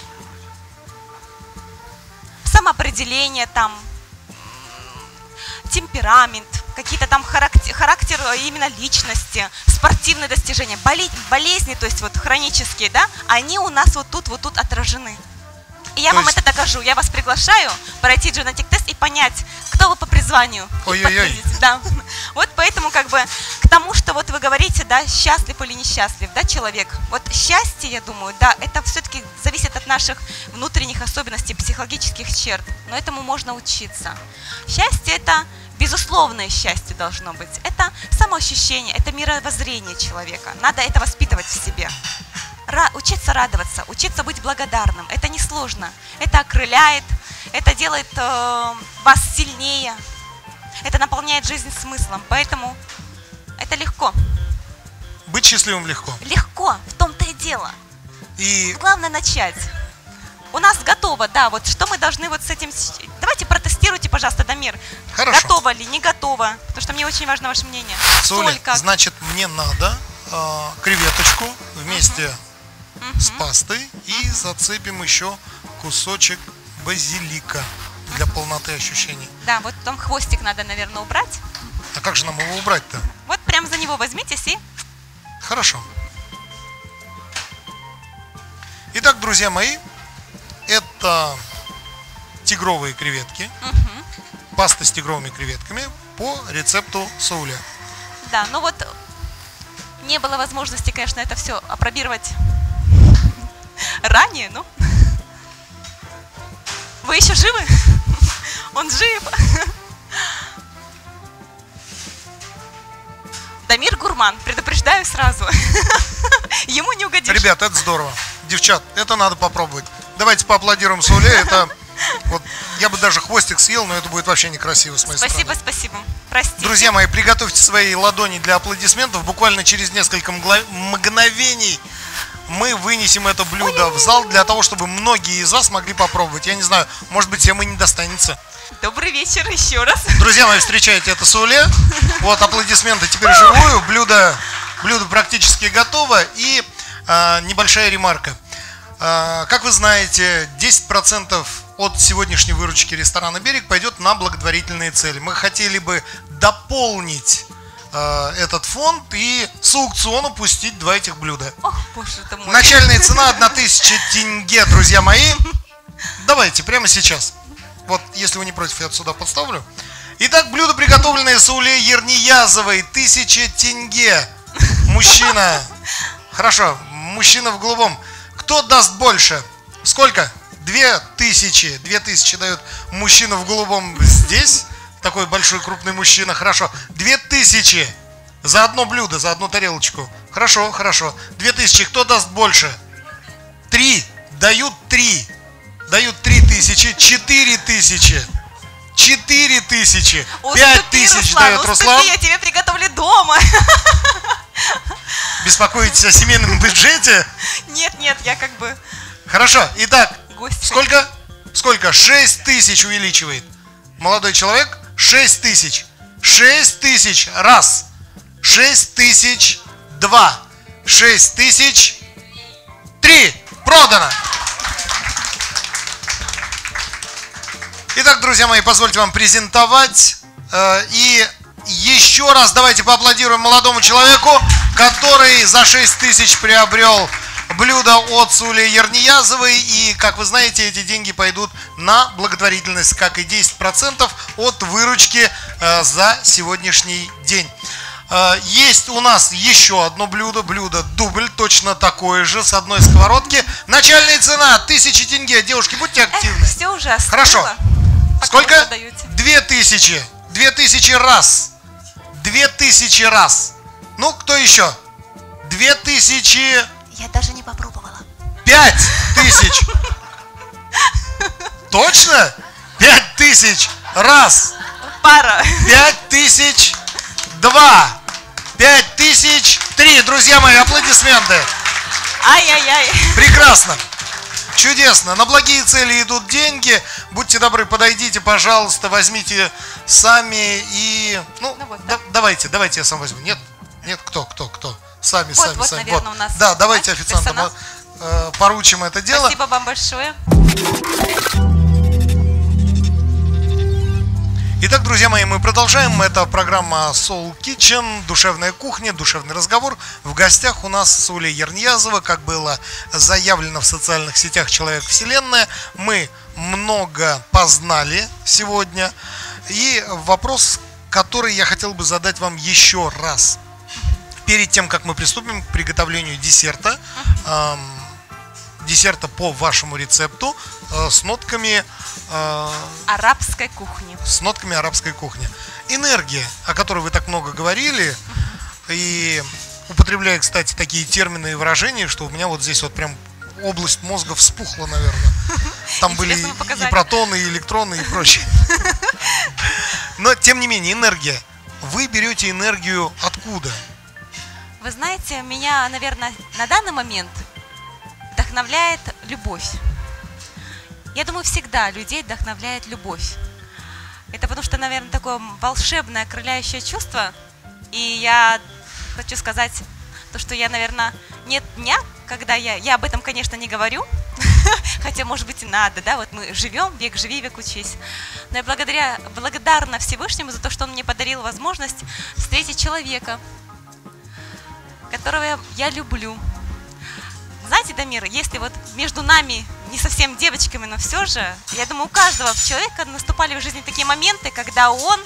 самоопределение там, темперамент, какие-то там характер, характер именно личности, спортивные достижения, боле- болезни, то есть вот хронические, да, они у нас вот тут, вот тут отражены. И я То вам есть- это докажу. Я вас приглашаю пройти genetic тест и понять, кто вы по призванию. И Ой-ой-ой. подтвердить, да. Вот поэтому как бы к тому, что вот вы говорите, да, счастлив или несчастлив, да, человек. Вот счастье, я думаю, да, это все-таки зависит от наших внутренних особенностей, психологических черт. Но этому можно учиться. Счастье – это безусловное счастье должно быть. Это самоощущение, это мировоззрение человека. Надо это воспитывать в себе. Ра- учиться радоваться, учиться быть благодарным. Это несложно. Это окрыляет, это делает э, вас сильнее, это наполняет жизнь смыслом. Поэтому это легко. Быть счастливым легко. Легко, в том-то и дело. И Главное начать. У нас готово, да, вот что мы должны вот с этим... с- Давайте протестируйте, пожалуйста, Дамир. Хорошо. Готово ли, не готово? Потому что мне очень важно ваше мнение. Соля, Соль как? значит, мне надо э, креветочку вместе с пастой и зацепим еще кусочек базилика для полноты ощущений. Да, вот там хвостик надо, наверное, убрать. А как же нам его убрать-то? Вот прям за него возьмитесь и... Хорошо. Итак, друзья мои, это тигровые креветки, Мгм. паста с тигровыми креветками по рецепту Сауля. Да, ну вот не было возможности, конечно, это все опробировать ранее, ну. Вы еще живы? Он жив. Дамир гурман, предупреждаю сразу. Ему не угодишь. Ребят, это здорово. Девчат, это надо попробовать. Давайте поаплодируем Сауле. Это вот я бы даже хвостик съел, но это будет вообще некрасиво с моей Спасибо, стороны. спасибо. Простите. Друзья мои, приготовьте свои ладони для аплодисментов. Буквально через несколько мгла- мгновений мы вынесем это блюдо в зал для того, чтобы многие из вас могли попробовать. Я не знаю, может быть, всем и не достанется. Добрый вечер еще раз. Друзья мои, встречайте, это Сауле. Вот аплодисменты теперь живую. Блюдо, блюдо практически готово. И а, небольшая ремарка. А, как вы знаете, десять процентов от сегодняшней выручки ресторана «Берег» пойдет на благотворительные цели. Мы хотели бы дополнить а, этот фонд и с аукциона пустить два этих блюда. Ох, боже ты мой. Начальная цена одна тысяча тенге, друзья мои. Давайте, прямо сейчас. Вот, если вы не против, я сюда подставлю. Итак, блюдо, приготовленное Сауле Ерниязовой, тысяча тенге. Мужчина. Хорошо, мужчина в голубом. Кто даст больше? Сколько? Две тысячи. Две тысячи дает мужчина в голубом здесь. Такой большой крупный мужчина. Хорошо. Две тысячи. За одно блюдо, за одну тарелочку. Хорошо, хорошо. Две тысячи. Кто даст больше? Три. Дают три. Дают три тысячи. Четыре тысячи. Четыре тысячи. Пять Уступи, тысяч Руслан, дает уступи, Руслан. я тебе приготовлю дома. Беспокоитесь о семейном бюджете? Нет, нет, я как бы Хорошо. Итак, гость. сколько? Сколько? Шесть тысяч увеличивает. Молодой человек. Шесть тысяч. Шесть тысяч. Раз. Шесть тысяч. Два. Шесть тысяч. Три. Продано. Итак, друзья мои, позвольте вам презентовать. э, И еще раз давайте поаплодируем молодому человеку, который за шесть тысяч приобрел блюдо от Сули Ерниязовой. И, как вы знаете, эти деньги пойдут на благотворительность, как и десять процентов от выручки э, за сегодняшний день. Э, есть у нас еще одно блюдо, блюдо дубль, точно такое же, с одной сковородки. Начальная цена тысяча тенге. Девушки, будьте активны. Эх, все уже остыло. Хорошо. Сколько? Две тысячи. Две тысячи раз. Две тысячи раз. Ну, кто еще? Две тысячи... Я даже не попробовала. Пять тысяч. Точно? Пять тысяч раз. Пара. Пять тысяч два. Пять тысяч три. Друзья мои, аплодисменты. Ай-яй-яй. Прекрасно. Чудесно. На благие цели идут деньги. Будьте добры, подойдите, пожалуйста, возьмите сами и... Ну, Ну вот, да, да. давайте, давайте я сам возьму. Нет, нет, кто, кто, кто? Сами, Вот, сами, вот, сами. наверное, у нас, Да, давайте да, официантам персонал. э, поручим это дело. Спасибо вам большое. Итак, друзья мои, мы продолжаем. Это программа Soul Kitchen, душевная кухня, душевный разговор. В гостях у нас Суля Ерниязова, как было заявлено в социальных сетях «Человек Вселенная». Мы много познали сегодня. И вопрос, который я хотел бы задать вам еще раз. Перед тем, как мы приступим к приготовлению десерта, эм, десерта по вашему рецепту э, с нотками... Э, Арабской кухни. с нотками арабской кухни. Энергия, о которой вы так много говорили, и употребляя, кстати, такие термины и выражения, что у меня вот здесь вот прям область мозга вспухла, наверное. Там были и протоны, и электроны, и прочее. Но, тем не менее, энергия. Вы берете энергию откуда? Вы знаете, меня, наверное, на данный момент вдохновляет любовь. Я думаю, всегда людей вдохновляет любовь. Это потому что, наверное, такое волшебное, окрыляющее чувство. И я хочу сказать, то, что я, наверное, нет дня, когда я... Я об этом, конечно, не говорю, хотя, может быть, и надо, да, вот мы живем, век живи, век учись. Но я благодаря, благодарна Всевышнему за то, что он мне подарил возможность встретить человека, которого я, я люблю. Знаете, Дамир, если вот между нами, не совсем девочками, но все же, я думаю, у каждого человека наступали в жизни такие моменты, когда он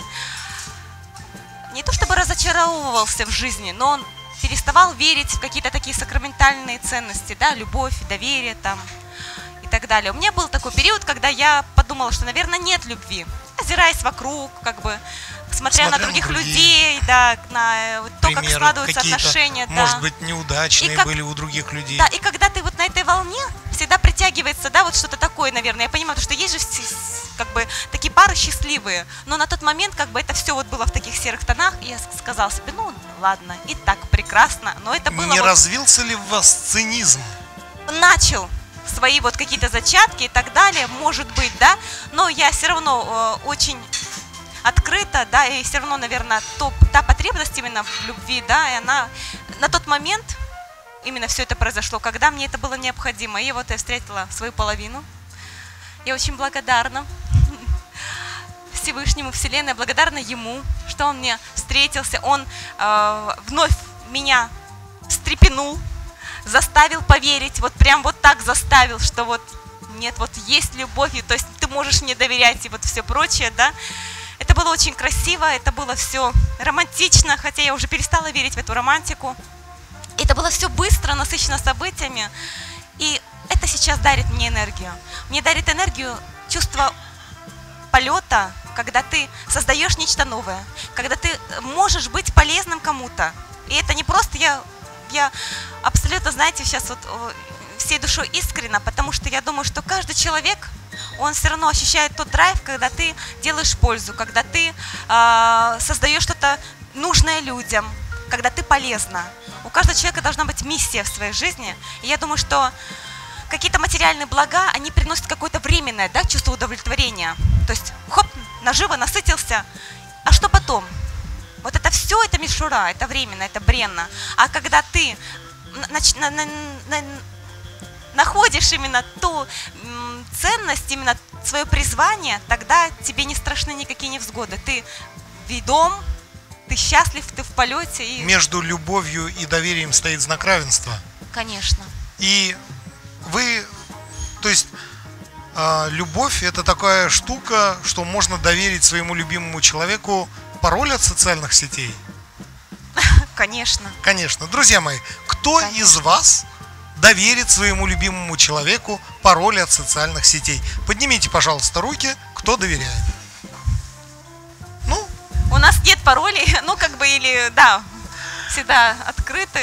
не то чтобы разочаровывался в жизни, но он переставал верить в какие-то такие сакраментальные ценности, да, любовь, доверие там и так далее. У меня был такой период, когда я подумала, что, наверное, нет любви, озираясь вокруг, как бы, смотря, смотря на других на людей, да, на то, как складываются отношения. Может да. быть, неудачные как, были у других людей. Да, и когда ты вот на этой волне, всегда притягивается, да, вот что-то такое, наверное. Я понимаю, что есть же как бы такие пары счастливые, но на тот момент как бы это все вот было в таких серых тонах, и я сказала себе, ну ладно, и так прекрасно, но это было... Не вот... развился ли в вас цинизм? Начал свои вот какие-то зачатки и так далее, может быть, да, но я все равно э, очень открыта, да, и все равно, наверное, то, та потребность именно в любви, да, и она на тот момент, именно все это произошло, когда мне это было необходимо, и вот я встретила свою половину, я очень благодарна Всевышнему, Вселенной, благодарна Ему, что Он мне встретился, Он э, вновь меня встрепенул, заставил поверить, вот прям вот так заставил, что вот нет, вот есть любовь, и, то есть ты можешь мне доверять и вот все прочее, да. Это было очень красиво, это было все романтично, хотя я уже перестала верить в эту романтику. Это было все быстро, насыщено событиями, и это сейчас дарит мне энергию. Мне дарит энергию чувство полета, когда ты создаешь нечто новое, когда ты можешь быть полезным кому-то. И это не просто я... Я абсолютно, знаете, сейчас вот всей душой искренна, потому что я думаю, что каждый человек, он все равно ощущает тот драйв, когда ты делаешь пользу, когда ты э, создаешь что-то нужное людям, когда ты полезна. У каждого человека должна быть миссия в своей жизни. И я думаю, что какие-то материальные блага, они приносят какое-то временное, да, чувство удовлетворения. То есть, хоп, наживо, насытился, а что потом? Вот это все, это мишура, это временно, это бренно. А когда ты нач- на- на- на- находишь именно ту м, ценность, именно свое призвание, тогда тебе не страшны никакие невзгоды. Ты ведом, ты счастлив, ты в полете. И... Между любовью и доверием стоит знак равенства. Конечно. И вы, то есть, э, любовь это такая штука, что можно доверить своему любимому человеку пароль от социальных сетей. Конечно. Конечно. Друзья мои, кто Конечно. из вас доверит своему любимому человеку пароль от социальных сетей? Поднимите, пожалуйста, руки, кто доверяет. Ну, У нас нет паролей, ну как бы или, да, всегда открыты.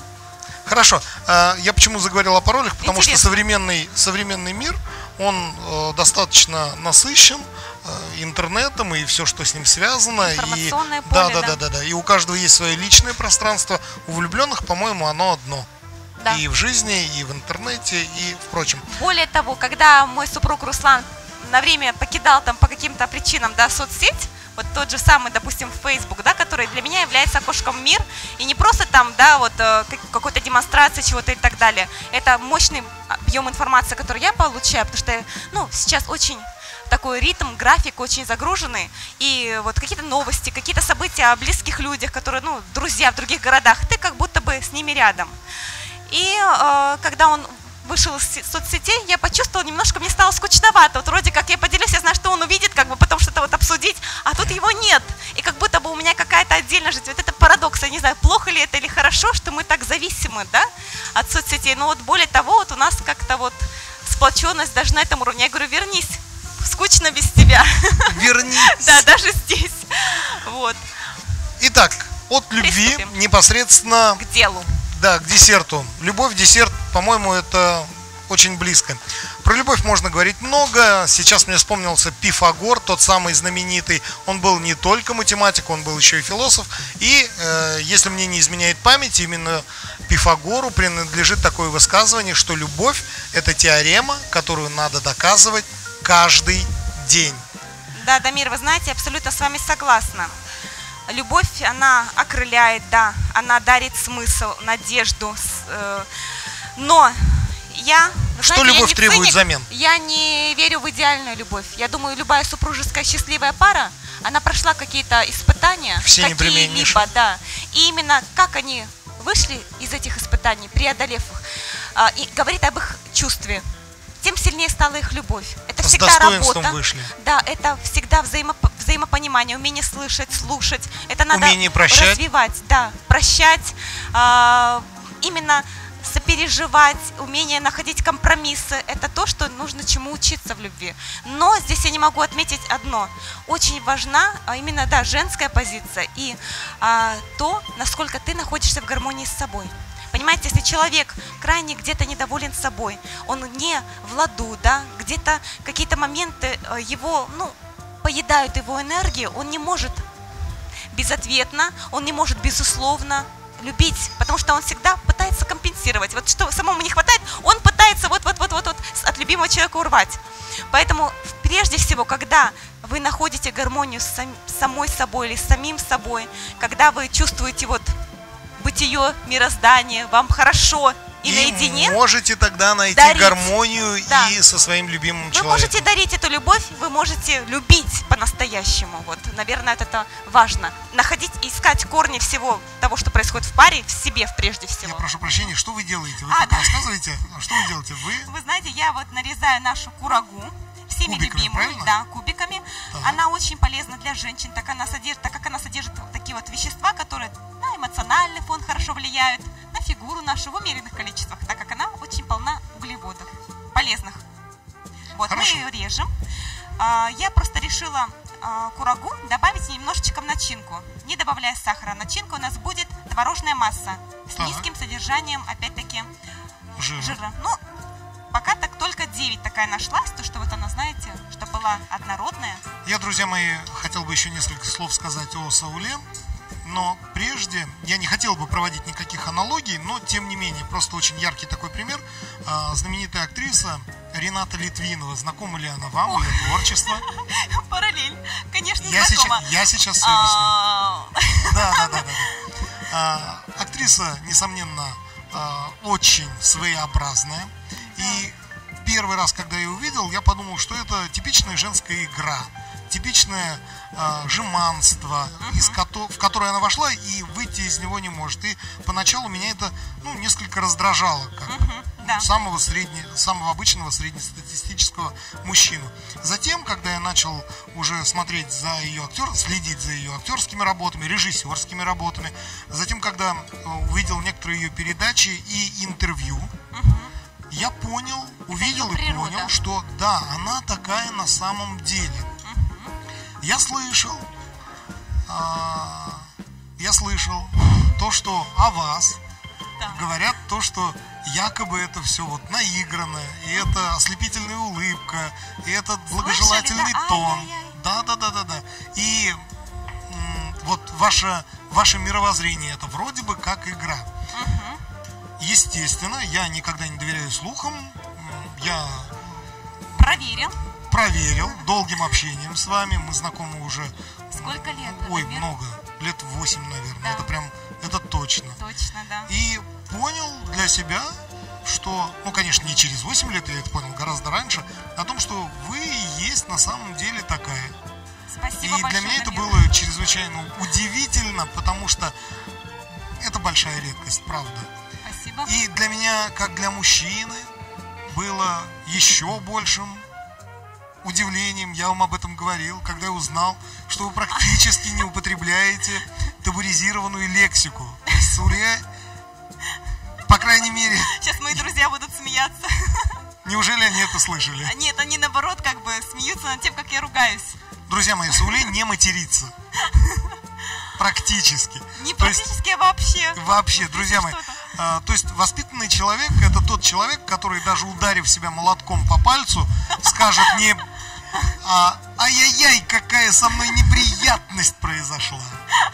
хорошо. А, Я почему заговорил о паролях? Потому Интересно. что современный, современный мир, он э, достаточно насыщен э, интернетом и все, что с ним связано. И, Информационное да, поле, да, да. да, да, да. И у каждого есть свое личное пространство. У влюбленных, по-моему, оно одно. Да. И в жизни, и в интернете, и впрочем. Более того, когда мой супруг Руслан на время покидал там по каким-то причинам, да, соцсеть, вот тот же самый, допустим, Facebook, да, который для меня является окошком в мир, и не просто там, да, вот э, как- какой-то демонстрация чего-то и так далее. Это мощный объем информации, который я получаю, потому что, ну, сейчас очень такой ритм, график очень загруженный, и вот какие-то новости, какие-то события о близких людях, которые, ну, друзья в других городах, ты как будто бы с ними рядом. И э, когда он вышел из се- соцсетей, я почувствовала, немножко мне стало скучновато. Вот вроде как я поделюсь, я знаю, что он увидит, как бы потом что-то вот обсудить, а тут его нет. И как будто бы у меня какая-то отдельная жизнь. Вот это парадокс, я не знаю, плохо ли это или хорошо, что мы так зависимы, да, от соцсетей. Но вот более того, вот у нас как-то вот сплоченность даже на этом уровне. Я говорю, вернись, скучно без тебя. Вернись. Да, даже здесь. Вот, Итак, от любви Приступим. непосредственно, к делу. да, к десерту. Любовь, десерт, по-моему, это очень близко. Про любовь можно говорить много. Сейчас мне вспомнился Пифагор, тот самый знаменитый. Он был не только математик, он был еще и философ. И, э, если мне не изменяет память, именно Пифагору принадлежит такое высказывание, что любовь – это теорема, которую надо доказывать каждый день. Да, Дамир, вы знаете, я абсолютно с вами согласна. Любовь, она окрыляет, да, она дарит смысл, надежду. с- э, Но я, вы Что знаете, я любовь не требует циник, взамен? Я не верю в идеальную любовь. Я думаю, любая супружеская счастливая пара, она прошла какие-то испытания, Все непременнейшие. какие-либо, да. И именно как они вышли из этих испытаний, преодолев их, а, и говорит об их чувстве, тем сильнее стала их любовь. Это С всегда достоинством работа. вышли. Да, это всегда взаимо, взаимопонимание, умение слышать, слушать. Это надо Умение прощать. развивать, да, прощать, а, именно сопереживать, умение находить компромиссы. Это то, что нужно чему учиться в любви. Но здесь я не могу отметить одно. Очень важна а, именно, да, женская позиция и а, то, насколько ты находишься в гармонии с собой. Понимаете, если человек крайне где-то недоволен собой, он не в ладу, да, где-то какие-то моменты э, его, ну, поедают его энергию, он не может безответно, он не может безусловно любить, потому что он всегда пытается компенсировать. Вот что самому не хватает, он пытается вот-вот-вот-вот от любимого человека урвать. Поэтому прежде всего, когда вы находите гармонию с сам- самой собой или с самим собой, когда вы чувствуете вот бытие, мироздание, вам хорошо и, И наедине, можете тогда найти дарить. гармонию Да. и со своим любимым вы человеком. можете дарить эту любовь, вы можете любить по-настоящему. Вот, наверное, это, это важно. Находить и искать корни всего того, что происходит в паре, в себе прежде Я всего. прошу прощения, что вы делаете? Вы А, так да. рассказываете? Что вы делаете? Вы Вы знаете, я вот нарезаю нашу курагу, всеми Кубиками, любимую, правильно? да, кубиками. Так. Она очень полезна для женщин, так, она содержит, так как она содержит вот такие вот вещества, которые на эмоциональный фон хорошо влияют, на фигуру нашу в умеренных количествах, так как она очень полна углеводов, полезных. Вот, Хорошо. мы ее режем. А, Я просто решила а, курагу добавить немножечко в начинку, не добавляя сахара. Начинка у нас будет творожная масса с Так. низким содержанием, опять-таки, жир. жира. Ну, пока так только девять такая нашлась, то что вот она, знаете, что была однородная. Я, друзья мои, хотел бы еще несколько слов сказать о Сауле. Но прежде я не хотел бы проводить никаких аналогий, но тем не менее, просто очень яркий такой пример. А, знаменитая актриса Рената Литвинова. Знакома ли она вам, Ох. ее творчество? Параллель, конечно, Я знакома. сейчас, я сейчас все объясню. А, Да, да, да, да. да. А, актриса, несомненно, а, очень своеобразная. И первый раз, когда я ее увидел, я подумал, что это типичная женская игра. типичное э, жеманство, uh-huh. из кото- в которое она вошла, и выйти из него не может. И поначалу меня это ну, несколько раздражало, как uh-huh. да. самого, средне, самого обычного среднестатистического мужчину. Затем, когда я начал уже смотреть за ее актер, следить за ее актерскими работами, режиссерскими работами, затем, когда увидел некоторые ее передачи и интервью, uh-huh. я понял, увидел и понял, что да, она такая на самом деле. Uh-huh. Я слышал, а, я слышал то, что о вас да. говорят, то, что якобы это все вот наигранное, и это ослепительная улыбка, и этот благожелательный Слышали, да? тон. Ай-яй-яй. Да, да, да, да, да. И м, вот ваше, ваше мировоззрение это вроде бы как игра. Uh-huh. Естественно, я никогда не доверяю слухам. Я проверил. Проверил долгим общением с вами. Мы знакомы уже. Сколько лет? Ой, например? много. Лет восемь, наверное. Да. Это прям, это точно. Точно, да. И понял для себя, что, ну, конечно, не через восемь лет, я это понял гораздо раньше, о том, что вы и есть на самом деле такая. Спасибо и большое, для меня это Дамир. было чрезвычайно удивительно, потому что это большая редкость, правда. Спасибо. И для меня, как для мужчины, было еще большим удивлением, я вам об этом говорил, когда я узнал, что вы практически не употребляете табуизированную лексику. Суле, по крайней мере... Сейчас мои друзья будут смеяться. Неужели они это слышали? Нет, они наоборот как бы смеются над тем, как я ругаюсь. Друзья мои, Суле не матерится. Практически. Не практически, есть, а вообще. Вообще, друзья мои. А, то есть воспитанный человек — это тот человек, который, даже ударив себя молотком по пальцу, скажет не а, ай-яй-яй, какая со мной неприятность произошла.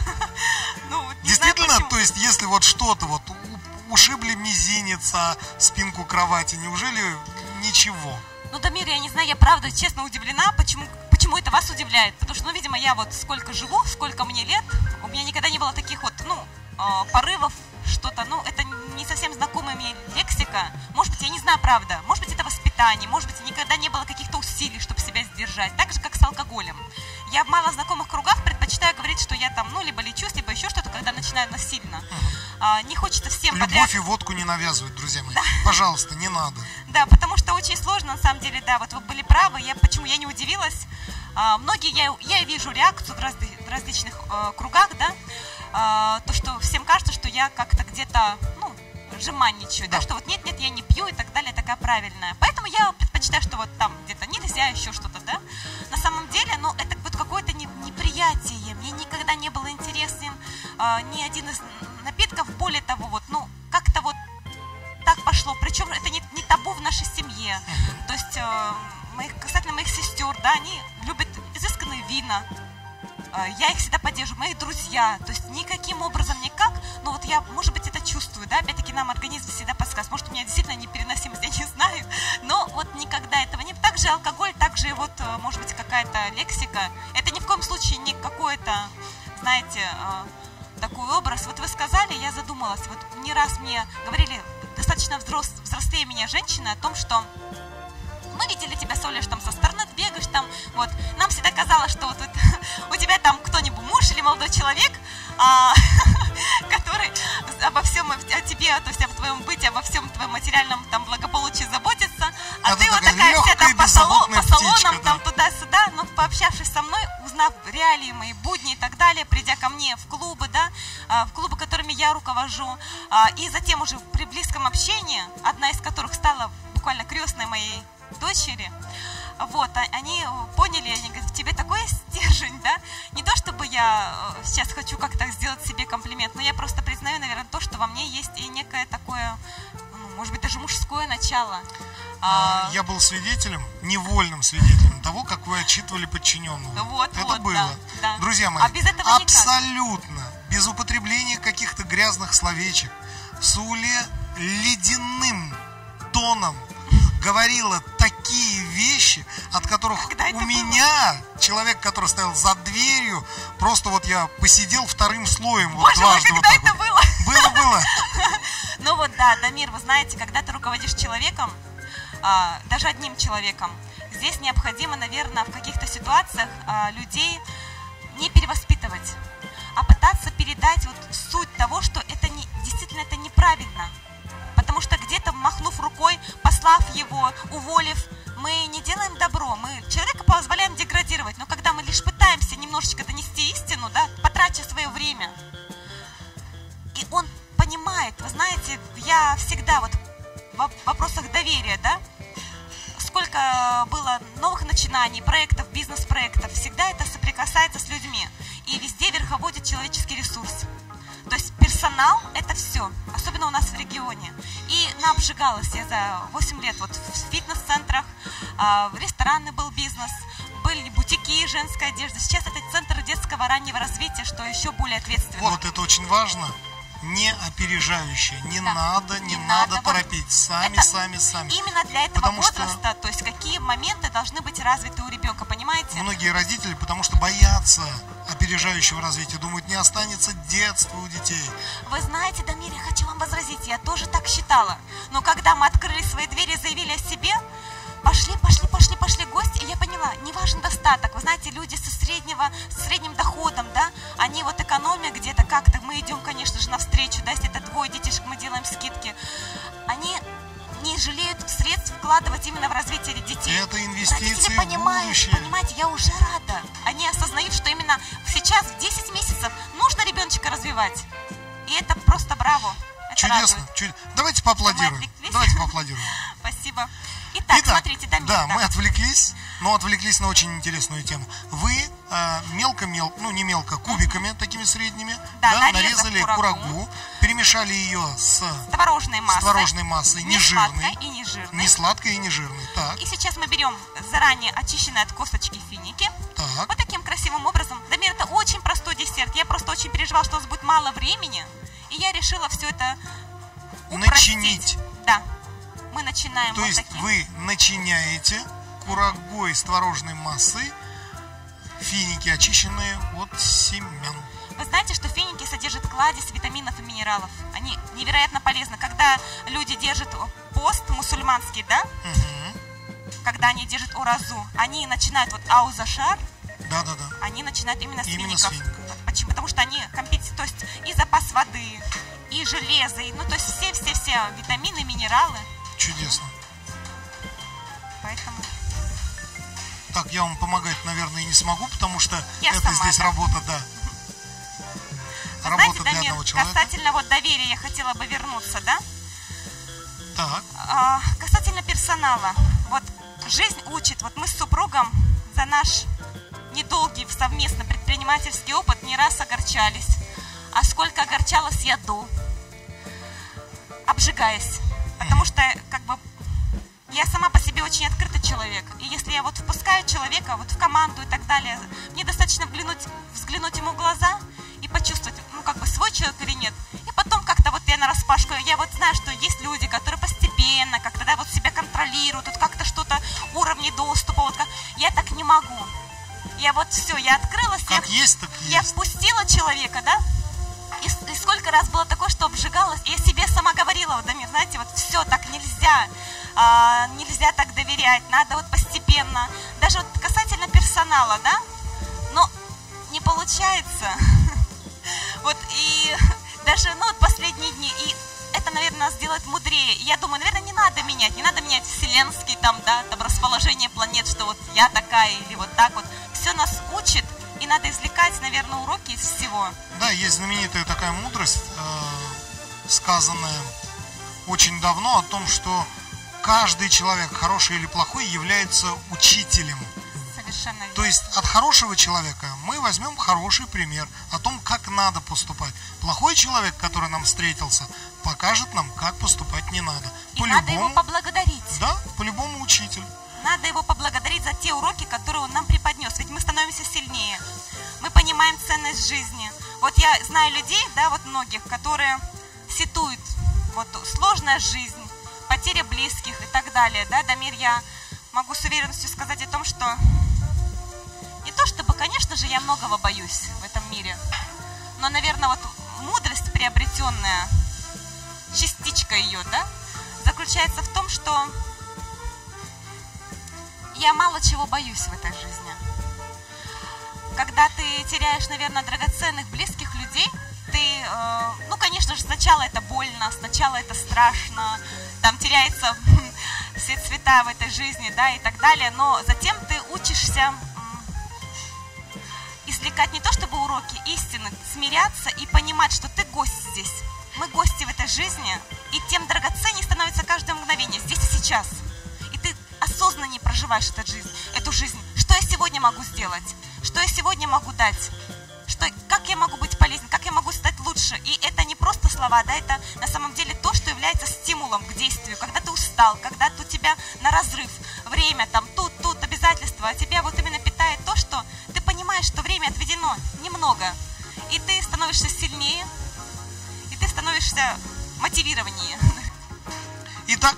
Ну, не действительно, знаю, то есть если вот что-то, вот ушибли мизинец о спинку кровати, неужели ничего? Ну, Дамир, я не знаю, я правда честно удивлена, почему, почему это вас удивляет. Потому что, ну, видимо, я вот сколько живу, сколько мне лет, у меня никогда не было таких вот, ну, э, порывов, что-то, ну, это не совсем знакомая мне лексика. Может быть, я не знаю, правда, может быть, это воспитание, может быть, никогда не было каких-то усилий, чтобы себя сдержать. Так же, как с алкоголем. Я в малознакомых кругах предпочитаю говорить, что я там, ну, либо лечусь, либо еще что-то, когда начинаю насильно. А, не хочется всем Любовь подряд... и водку не навязывать, друзья мои. Да. Пожалуйста, не надо. Да, потому что очень сложно, на самом деле, да, вот вы были правы, я, почему я не удивилась. А, многие, я, я вижу реакцию в, разли, в различных э, кругах, да, а, то, что всем кажется, что я как-то где-то, ну, жеманничаю, да, да, что вот нет-нет, я не пью и так далее, такая правильная. Поэтому я предпочитаю, что вот там где-то нельзя, еще что-то, да. На самом деле, ну, это вот какое-то не, неприятие, мне никогда не было интересен э, ни один из напитков, более того, вот, ну, как-то вот так пошло, причем это не, не табу в нашей семье, то есть э, моих, касательно моих сестер, да, они любят изысканные вина, э, я их всегда поддерживаю, мои друзья, то есть никаким образом никак, но вот я, может быть, это чувствую, да, опять-таки нам организм всегда подсказывает, может, у меня действительно непереносимость, я не знаю, но вот никогда этого не, также алкоголь, также вот, может быть, какая-то лексика, это ни в коем случае не какое-то, знаете, э, такой образ. Вот вы сказали, я задумалась, вот не раз мне говорили достаточно взрос, взрослые меня женщины о том, что мы видели тебя, Соля, там со стороны бегаешь, там, вот, нам всегда казалось, что вот, вот у тебя там кто-нибудь муж или молодой человек, а, который обо всем о тебе, то есть об твоем быте, обо всем твоем материальном там благополучии заботится, а это ты вот такая вся там по, салон, по салонам, птичка, да. там туда-сюда, но пообщавшись со мной, узнав реалии мои будни и так далее, придя ко мне в клубы, да, в клубы, которыми я руковожу, и затем уже при близком общении, одна из которых стала буквально крестной моей дочери, вот, они поняли, они говорят, в тебе такой стержень, да, не то чтобы я сейчас хочу как-то сделать себе комплимент, но я просто признаю, наверное, то, что во мне есть и некое такое, ну, может быть, даже мужское начало. А, я был свидетелем, невольным свидетелем того, как вы отчитывали подчиненного. Вот, это вот, было. Да, да. Друзья мои, а без этого абсолютно, никак. Без употребления каких-то грязных словечек, Суле ледяным тоном говорила такие вещи, от которых у меня, было? Человек, который стоял за дверью, просто вот я посидел вторым слоем. Боже вот дважды мой, вот когда так это вот. было? Было, было. Ну вот, да, Дамир, вы знаете, когда ты руководишь человеком, а, даже одним человеком, здесь необходимо, наверное, в каких-то ситуациях а, людей не перевоспитывать, а пытаться передать вот суть того, что это не, действительно это неправильно. Потому что где-то махнув рукой, послав его, уволив, мы не делаем добро, мы человека позволяем деградировать. Но когда мы лишь пытаемся немножечко донести истину, да, потратив свое время, и он понимает, вы знаете, я всегда вот в вопросах доверия, да, сколько было новых начинаний, проектов, бизнес-проектов, всегда это соприкасается с людьми. И везде верховодит человеческий ресурс. То есть персонал – это все, особенно у нас в регионе. И наобжигалась я за восемь лет вот в фитнес-центрах, в рестораны был бизнес, были бутики, женская одежда. Сейчас это центр детского раннего развития, что еще более ответственно. Вот это очень важно. Не опережающее, не да. надо, не, не надо, надо торопить, сами, это сами, сами. Именно для этого потому возраста, что то есть какие моменты должны быть развиты у ребенка, понимаете? Многие родители, потому что боятся опережающего развития, думают, не останется детства у детей. Вы знаете, Дамир, я хочу вам возразить, я тоже так считала. Но когда мы открыли свои двери и заявили о себе, пошли, пошли, пошли, пошли гости, и я поняла, не важен достаток. Вы знаете, люди со среднего, с средним доходом, да, они вот экономия где-то как-то, мы идем, конечно же, навстречу, да, если это двое детишек, мы делаем скидки. Они не жалеют средств вкладывать именно в развитие детей. Это инвестиции Родители в понимают, будущее. Понимаете, я уже рада. Они осознают, что именно сейчас, в десять месяцев, нужно ребеночка развивать. И это просто браво. Это Чудесно. Чуд... Давайте поаплодируем. Давайте поаплодируем. Спасибо. Итак, Итак, смотрите, Дамир, да, да, мы отвлеклись, но отвлеклись на очень интересную тему. Вы э, мелко-мелко, ну не мелко, кубиками такими средними, да, да, нарезав нарезали курагу, курагу, перемешали ее с, с творожной массой, с творожной массой, не, не жирной, сладкой и не жирной. не сладкой и не жирной. Так, И сейчас мы берем заранее очищенные от косточки финики. так. Вот таким красивым образом. Дамир, это очень простой десерт. Я просто очень переживала, что у нас будет мало времени. И я решила все это упростить. Начинить. Да. Мы начинаем То вот есть таким. вы начиняете курагой с творожной массой финики, очищенные от семян. Вы знаете, что финики содержат кладезь витаминов и минералов. Они невероятно полезны. Когда люди держат пост мусульманский, да, Угу. когда они держат уразу, они начинают вот аузашар, Да, да, да. они начинают именно с Именно фиников. с фиников. Почему? Потому что они компетентны, то есть и запас воды, и железо, и, ну то есть все-все-все витамины, минералы. Чудесно. Поэтому Так, я вам помогать, наверное, и не смогу, потому что Я это сама, здесь да. работа, да. Вы Работа знаете, для Дамир, одного человека. касательно вот доверия я хотела бы вернуться, да? Так, А, касательно персонала. Вот жизнь учит. Вот мы с супругом за наш недолгий совместный предпринимательский опыт не раз огорчались. А сколько огорчалась я до, обжигаясь. Потому что, как бы, я сама по себе очень открытый человек. И если я вот впускаю человека вот в команду и так далее, мне достаточно взглянуть, взглянуть ему в глаза и почувствовать, ну, как бы, свой человек или нет. И потом как-то вот я нараспашку, я вот знаю, что есть люди, которые постепенно как-то, да, вот себя контролируют, вот как-то что-то, уровни доступа, вот как... Я так не могу. Я вот все, я открылась, как я, есть, так я есть. впустила человека, да, и, и сколько раз было такое, что обжигалась, и я себе сама говорила, вот, Дамир, знаете, вот все, так нельзя, а, нельзя так доверять, надо вот постепенно, даже вот касательно персонала, да, но не получается, вот, и даже, ну, вот последние дни, и это, наверное, нас делает мудрее, и я думаю, наверное, не надо менять, не надо менять вселенский, там, да, там, расположение планет, что вот я такая, или вот так вот, все нас учит, и надо извлекать, наверное, уроки из всего. Да, есть знаменитая такая мудрость, э, сказанная очень давно, о том, что каждый человек, хороший или плохой, является учителем. Совершенно верно. То есть от хорошего человека мы возьмем хороший пример о том, как надо поступать. Плохой человек, который нам встретился, покажет нам, как поступать не надо. И надо его поблагодарить. Да, по-любому учитель. Надо его поблагодарить за те уроки, которые он нам преподнес. Ведь мы становимся сильнее. Мы понимаем ценность жизни. Вот я знаю людей, да, вот многих, которые ситуют. Вот сложная жизнь, потеря близких и так далее. Да, Дамир, я могу с уверенностью сказать о том, что не то чтобы, конечно же, я многого боюсь в этом мире, но, наверное, вот мудрость приобретенная, частичка ее, да, заключается в том, что я мало чего боюсь в этой жизни. Когда ты теряешь, наверное, драгоценных близких людей, ты, э, ну, конечно же, сначала это больно, сначала это страшно, там теряются все цвета в этой жизни, да, и так далее, но затем ты учишься извлекать не то чтобы уроки истины, смиряться и понимать, что ты гость здесь. Мы гости в этой жизни, и тем драгоценнее становится каждое мгновение, здесь и сейчас. И ты осознанно не проживаешь эту жизнь, эту жизнь. Что я сегодня могу сделать? Что я сегодня могу дать? Что, как я могу быть полезен? Как я могу стать лучше? И это не просто слова, да, это на самом деле то, что является стимулом к действию. Когда ты устал, когда у тебя на разрыв время, там, тут, тут, обязательства, а тебя вот именно питает то, что ты понимаешь, что время отведено немного. И ты становишься сильнее, и ты становишься мотивированнее. Итак,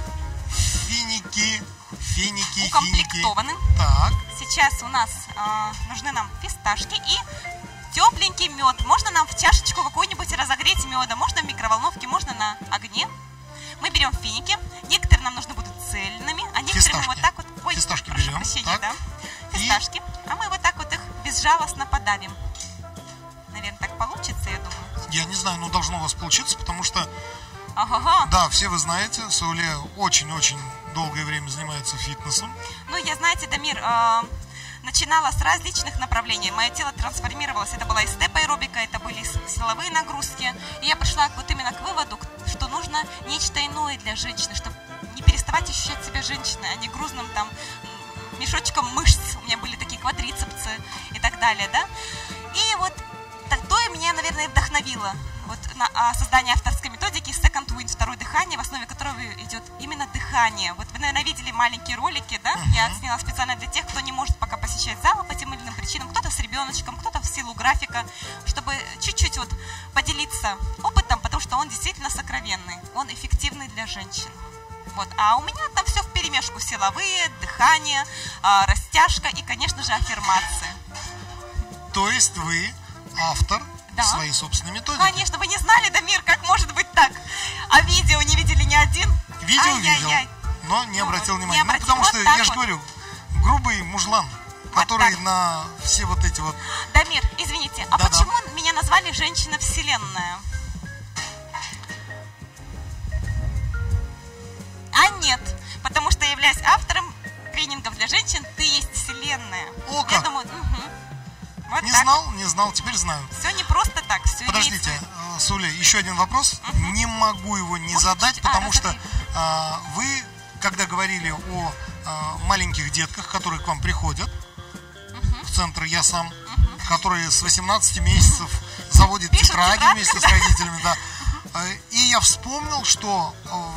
финики, финики, укомплектованы. финики. Так. Сейчас у нас э, нужны нам фисташки и тепленький мед. Можно нам в чашечку какую-нибудь разогреть меда. Можно в микроволновке, можно на огне. Мы берем финики. Некоторые нам нужны будут цельными, а некоторые фисташки. мы вот так вот... Ой, фисташки прошу берем. прощения, Так. да. Фисташки. И... А мы вот так вот их безжалостно подавим. Наверное, так получится, я думаю. Я не знаю, но должно у вас получиться, потому что... Ага. Да, все вы знаете, Сауле очень-очень долгое время занимается фитнесом. Ну, я, знаете, Дамир, э, начинала с различных направлений. Мое тело трансформировалось. Это была и степ-аэробика, это были силовые нагрузки. И я пришла вот именно к выводу, что нужно нечто иное для женщины, чтобы не переставать ощущать себя женщиной, а не грузным там мешочком мышц. У меня были такие квадрицепсы и так далее, да. И вот то и меня, наверное, вдохновило вот на а, создание авторской методики Second Wind, второе дыхание, в основе которого идет именно дыхание. Вот вы, наверное, видели маленькие ролики, да? Uh-huh. Я сняла специально для тех, кто не может пока посещать зал по тем или иным причинам. Кто-то с ребеночком, кто-то в силу графика, чтобы чуть-чуть вот поделиться опытом, потому что он действительно сокровенный, он эффективный для женщин. Вот. А у меня там все вперемешку: силовые, дыхание, а, растяжка и, конечно же, аффирмации. То есть вы автор, да, своей собственной методики? Конечно, вы не знали, Дамир, как может быть так? А видео не видели ни один? Видео видел, но не обратил ну, внимания. Не обратил. Ну, потому вот что, я вот. же говорю, грубый мужлан, вот который так. На все вот эти вот... Дамир, извините, а да, почему да. меня назвали женщина-вселенная? А нет, потому что я являюсь автором тренингов для женщин «Ты есть вселенная». О, как? Я думаю, угу. Вот не так. знал, не знал, теперь знаю. Все не просто так, все. Подождите, имеется... Суля, еще один вопрос. Угу. Не могу его не Может, задать, чуть... потому а, что а, вы, когда говорили о а, маленьких детках, которые к вам приходят угу. в центр «Я сам», угу. которые с восемнадцати месяцев заводят Пишут тетради тетрадь? вместе с родителями, да. И я вспомнил, что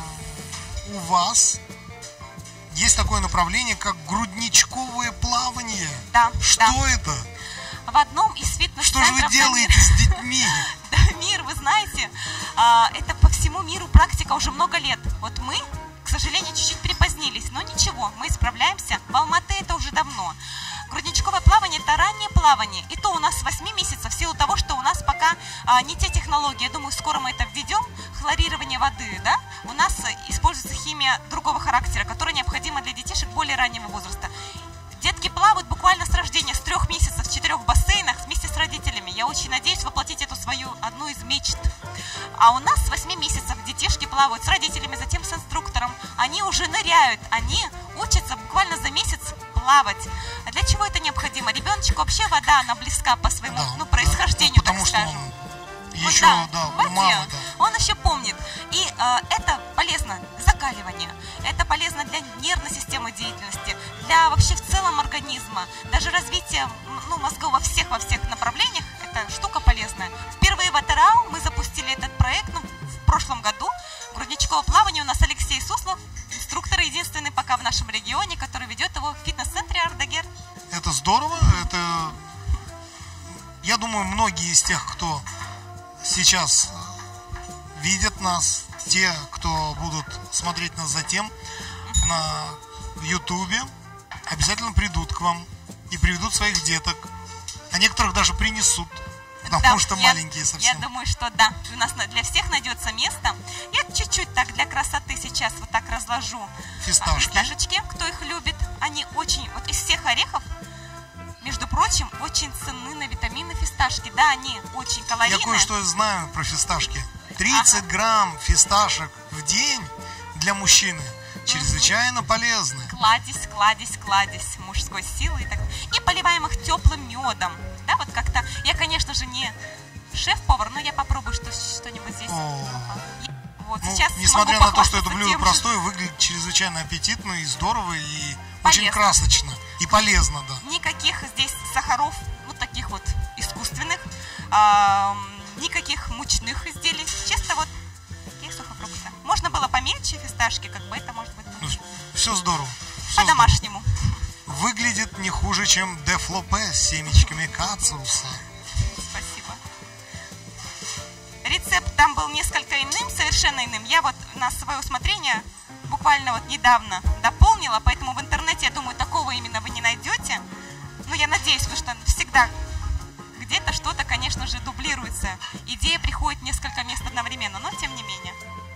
у вас есть такое направление, как грудничковое плавание. Да. Что да. это? В одном из фитнес-центров... Что же вы делаете с детьми? Дамир, вы знаете, это по всему миру практика уже много лет. Вот мы, к сожалению, чуть-чуть припозднились, но ничего, мы исправляемся. В Алматы это уже давно. Грудничковое плавание – это раннее плавание. И то у нас с восьми месяцев, в силу того, что у нас пока а, не те технологии. Я думаю, скоро мы это введем, хлорирование воды, да? У нас используется химия другого характера, которая необходима для детишек более раннего возраста. Детки плавают буквально с рождения, с трех месяцев в четырех бассейнах вместе с родителями. Я очень надеюсь воплотить эту свою одну из мечт. А у нас с восьми месяцев детишки плавают с родителями, затем с инструктором. Они уже ныряют, они учатся буквально за месяц плавать. А для чего это необходимо? Ребеночку вообще вода, она близка по своему да, ну, происхождению, да, так скажем. Вот еще, да, да, в воде. мама, да. Он еще помнит. И э, это полезно закаливание, это полезно для нервной системы деятельности, для вообще в целом организма, даже развитие ну, мозга во всех, во всех направлениях, это штука полезная. Впервые в Атырау мы запустили этот проект ну, в прошлом году. Грудничковое плавание у нас Алексей Суслов, инструктор единственный пока в нашем регионе, который ведет его в фитнес-центре Ардагер. Это здорово, это, я думаю, многие из тех, кто сейчас видят нас, те, кто будут смотреть нас затем на Ютубе, обязательно придут к вам и приведут своих деток, а некоторых даже принесут, Потому Да, что я- маленькие совсем. Я думаю, что да, у нас на- для всех найдется место. Я чуть-чуть так для красоты сейчас вот так разложу а, Фисташки. фисташечки, кто их любит. Они очень, вот из всех орехов, между прочим, очень ценны на витамины фисташки. Да, они очень Я калорийные. кое-что знаю про фисташки. тридцать грамм фисташек в день для мужчины чрезвычайно полезны. Кладезь, кладезь, кладезь мужской силы и так далее. И поливаем их теплым медом. Да, вот как-то. Я, конечно же, не шеф-повар, но я попробую что- что-нибудь здесь. О. Вот, Ну, сейчас несмотря могу на то, что это похвастаться блюдо тем же. простое, выглядит чрезвычайно аппетитно и здорово, и Полезно. очень красочно. И полезно, да. Никаких здесь сахаров, вот таких вот искусственных, а, никаких мучных изделий. Чисто вот такие сухофрукты. Можно было помельче фисташки, как бы это может быть Ну, все здорово. всё по-домашнему. здорово. Выглядит не хуже, чем дефлопе с семечками кациуса. Спасибо. Рецепт там был несколько иным, совершенно иным. Я вот на свое усмотрение буквально вот недавно дополнила, поэтому в интернете, я думаю, такого именно вы не найдете. Но я надеюсь, потому что всегда где-то что-то, конечно же, дублируется. Идея приходит в несколько мест одновременно, но тем не менее.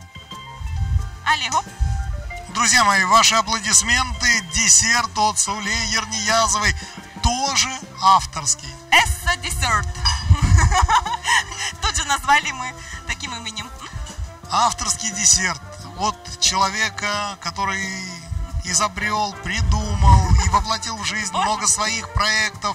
Олегу. Друзья мои, ваши аплодисменты. Десерт от Сауле Ерниязовой тоже авторский. Эсса десерт. Тут же назвали мы таким именем. Авторский десерт от человека, который изобрел, придумал и воплотил в жизнь Боже. много своих проектов.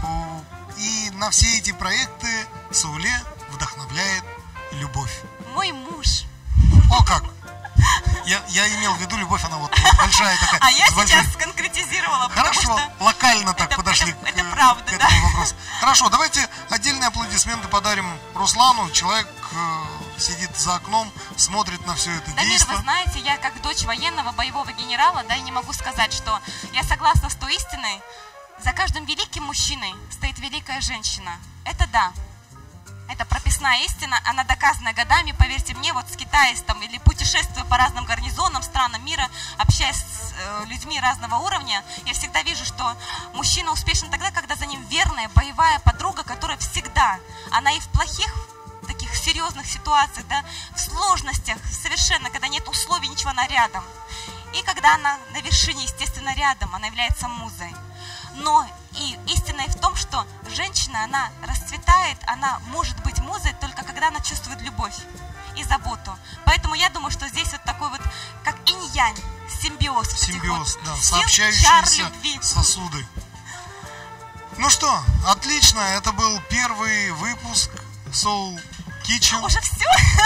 И на все эти проекты Сауле вдохновляет любовь. Мой муж. О как! Я, я имел в виду любовь, она вот большая такая. А я с большой- сейчас конкретизировала, потому Хорошо, что локально так это- подошли это- к, это правда, к да. этому вопросу. Хорошо, давайте отдельные аплодисменты подарим Руслану. Человек э, сидит за окном, смотрит на все это Дамир, действо. вы знаете, я как дочь военного боевого генерала, да, и не могу сказать, что я согласна с той истиной, за каждым великим мужчиной стоит великая женщина. Это да. Это прописная истина, она доказана годами, поверьте мне, вот с Китаем там, или путешествуя по разным гарнизонам, странам мира, общаясь с э, людьми разного уровня, я всегда вижу, что мужчина успешен тогда, когда за ним верная, боевая подруга, которая всегда, она и в плохих, таких серьезных ситуациях, да, в сложностях совершенно, когда нет условий, ничего, она рядом. И когда она на вершине, естественно, рядом, она является музой. Но и истина и в том, что женщина, она расцветает, она может быть музой только когда она чувствует любовь и заботу. Поэтому я думаю, что здесь вот такой вот, как инь-янь, симбиоз. вот этих Симбиоз, вот да, сил, чар сообщающиеся любви. сосуды. Ну что, отлично, это был первый выпуск Soul Kitchen. Уже все?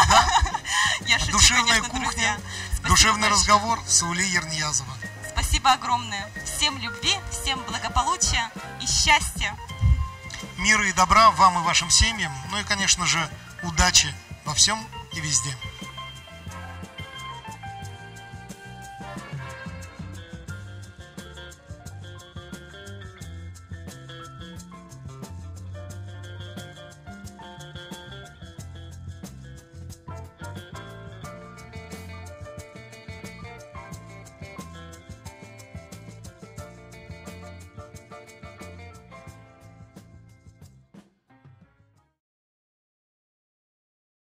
Я шучу, Душевная конечно, кухня, друзья. Спасибо душевный большое. разговор Сауле Ерниязова. Спасибо огромное. Всем любви, всем благополучия и счастья. Мира и добра вам и вашим семьям, ну и, конечно же, удачи во всем и везде.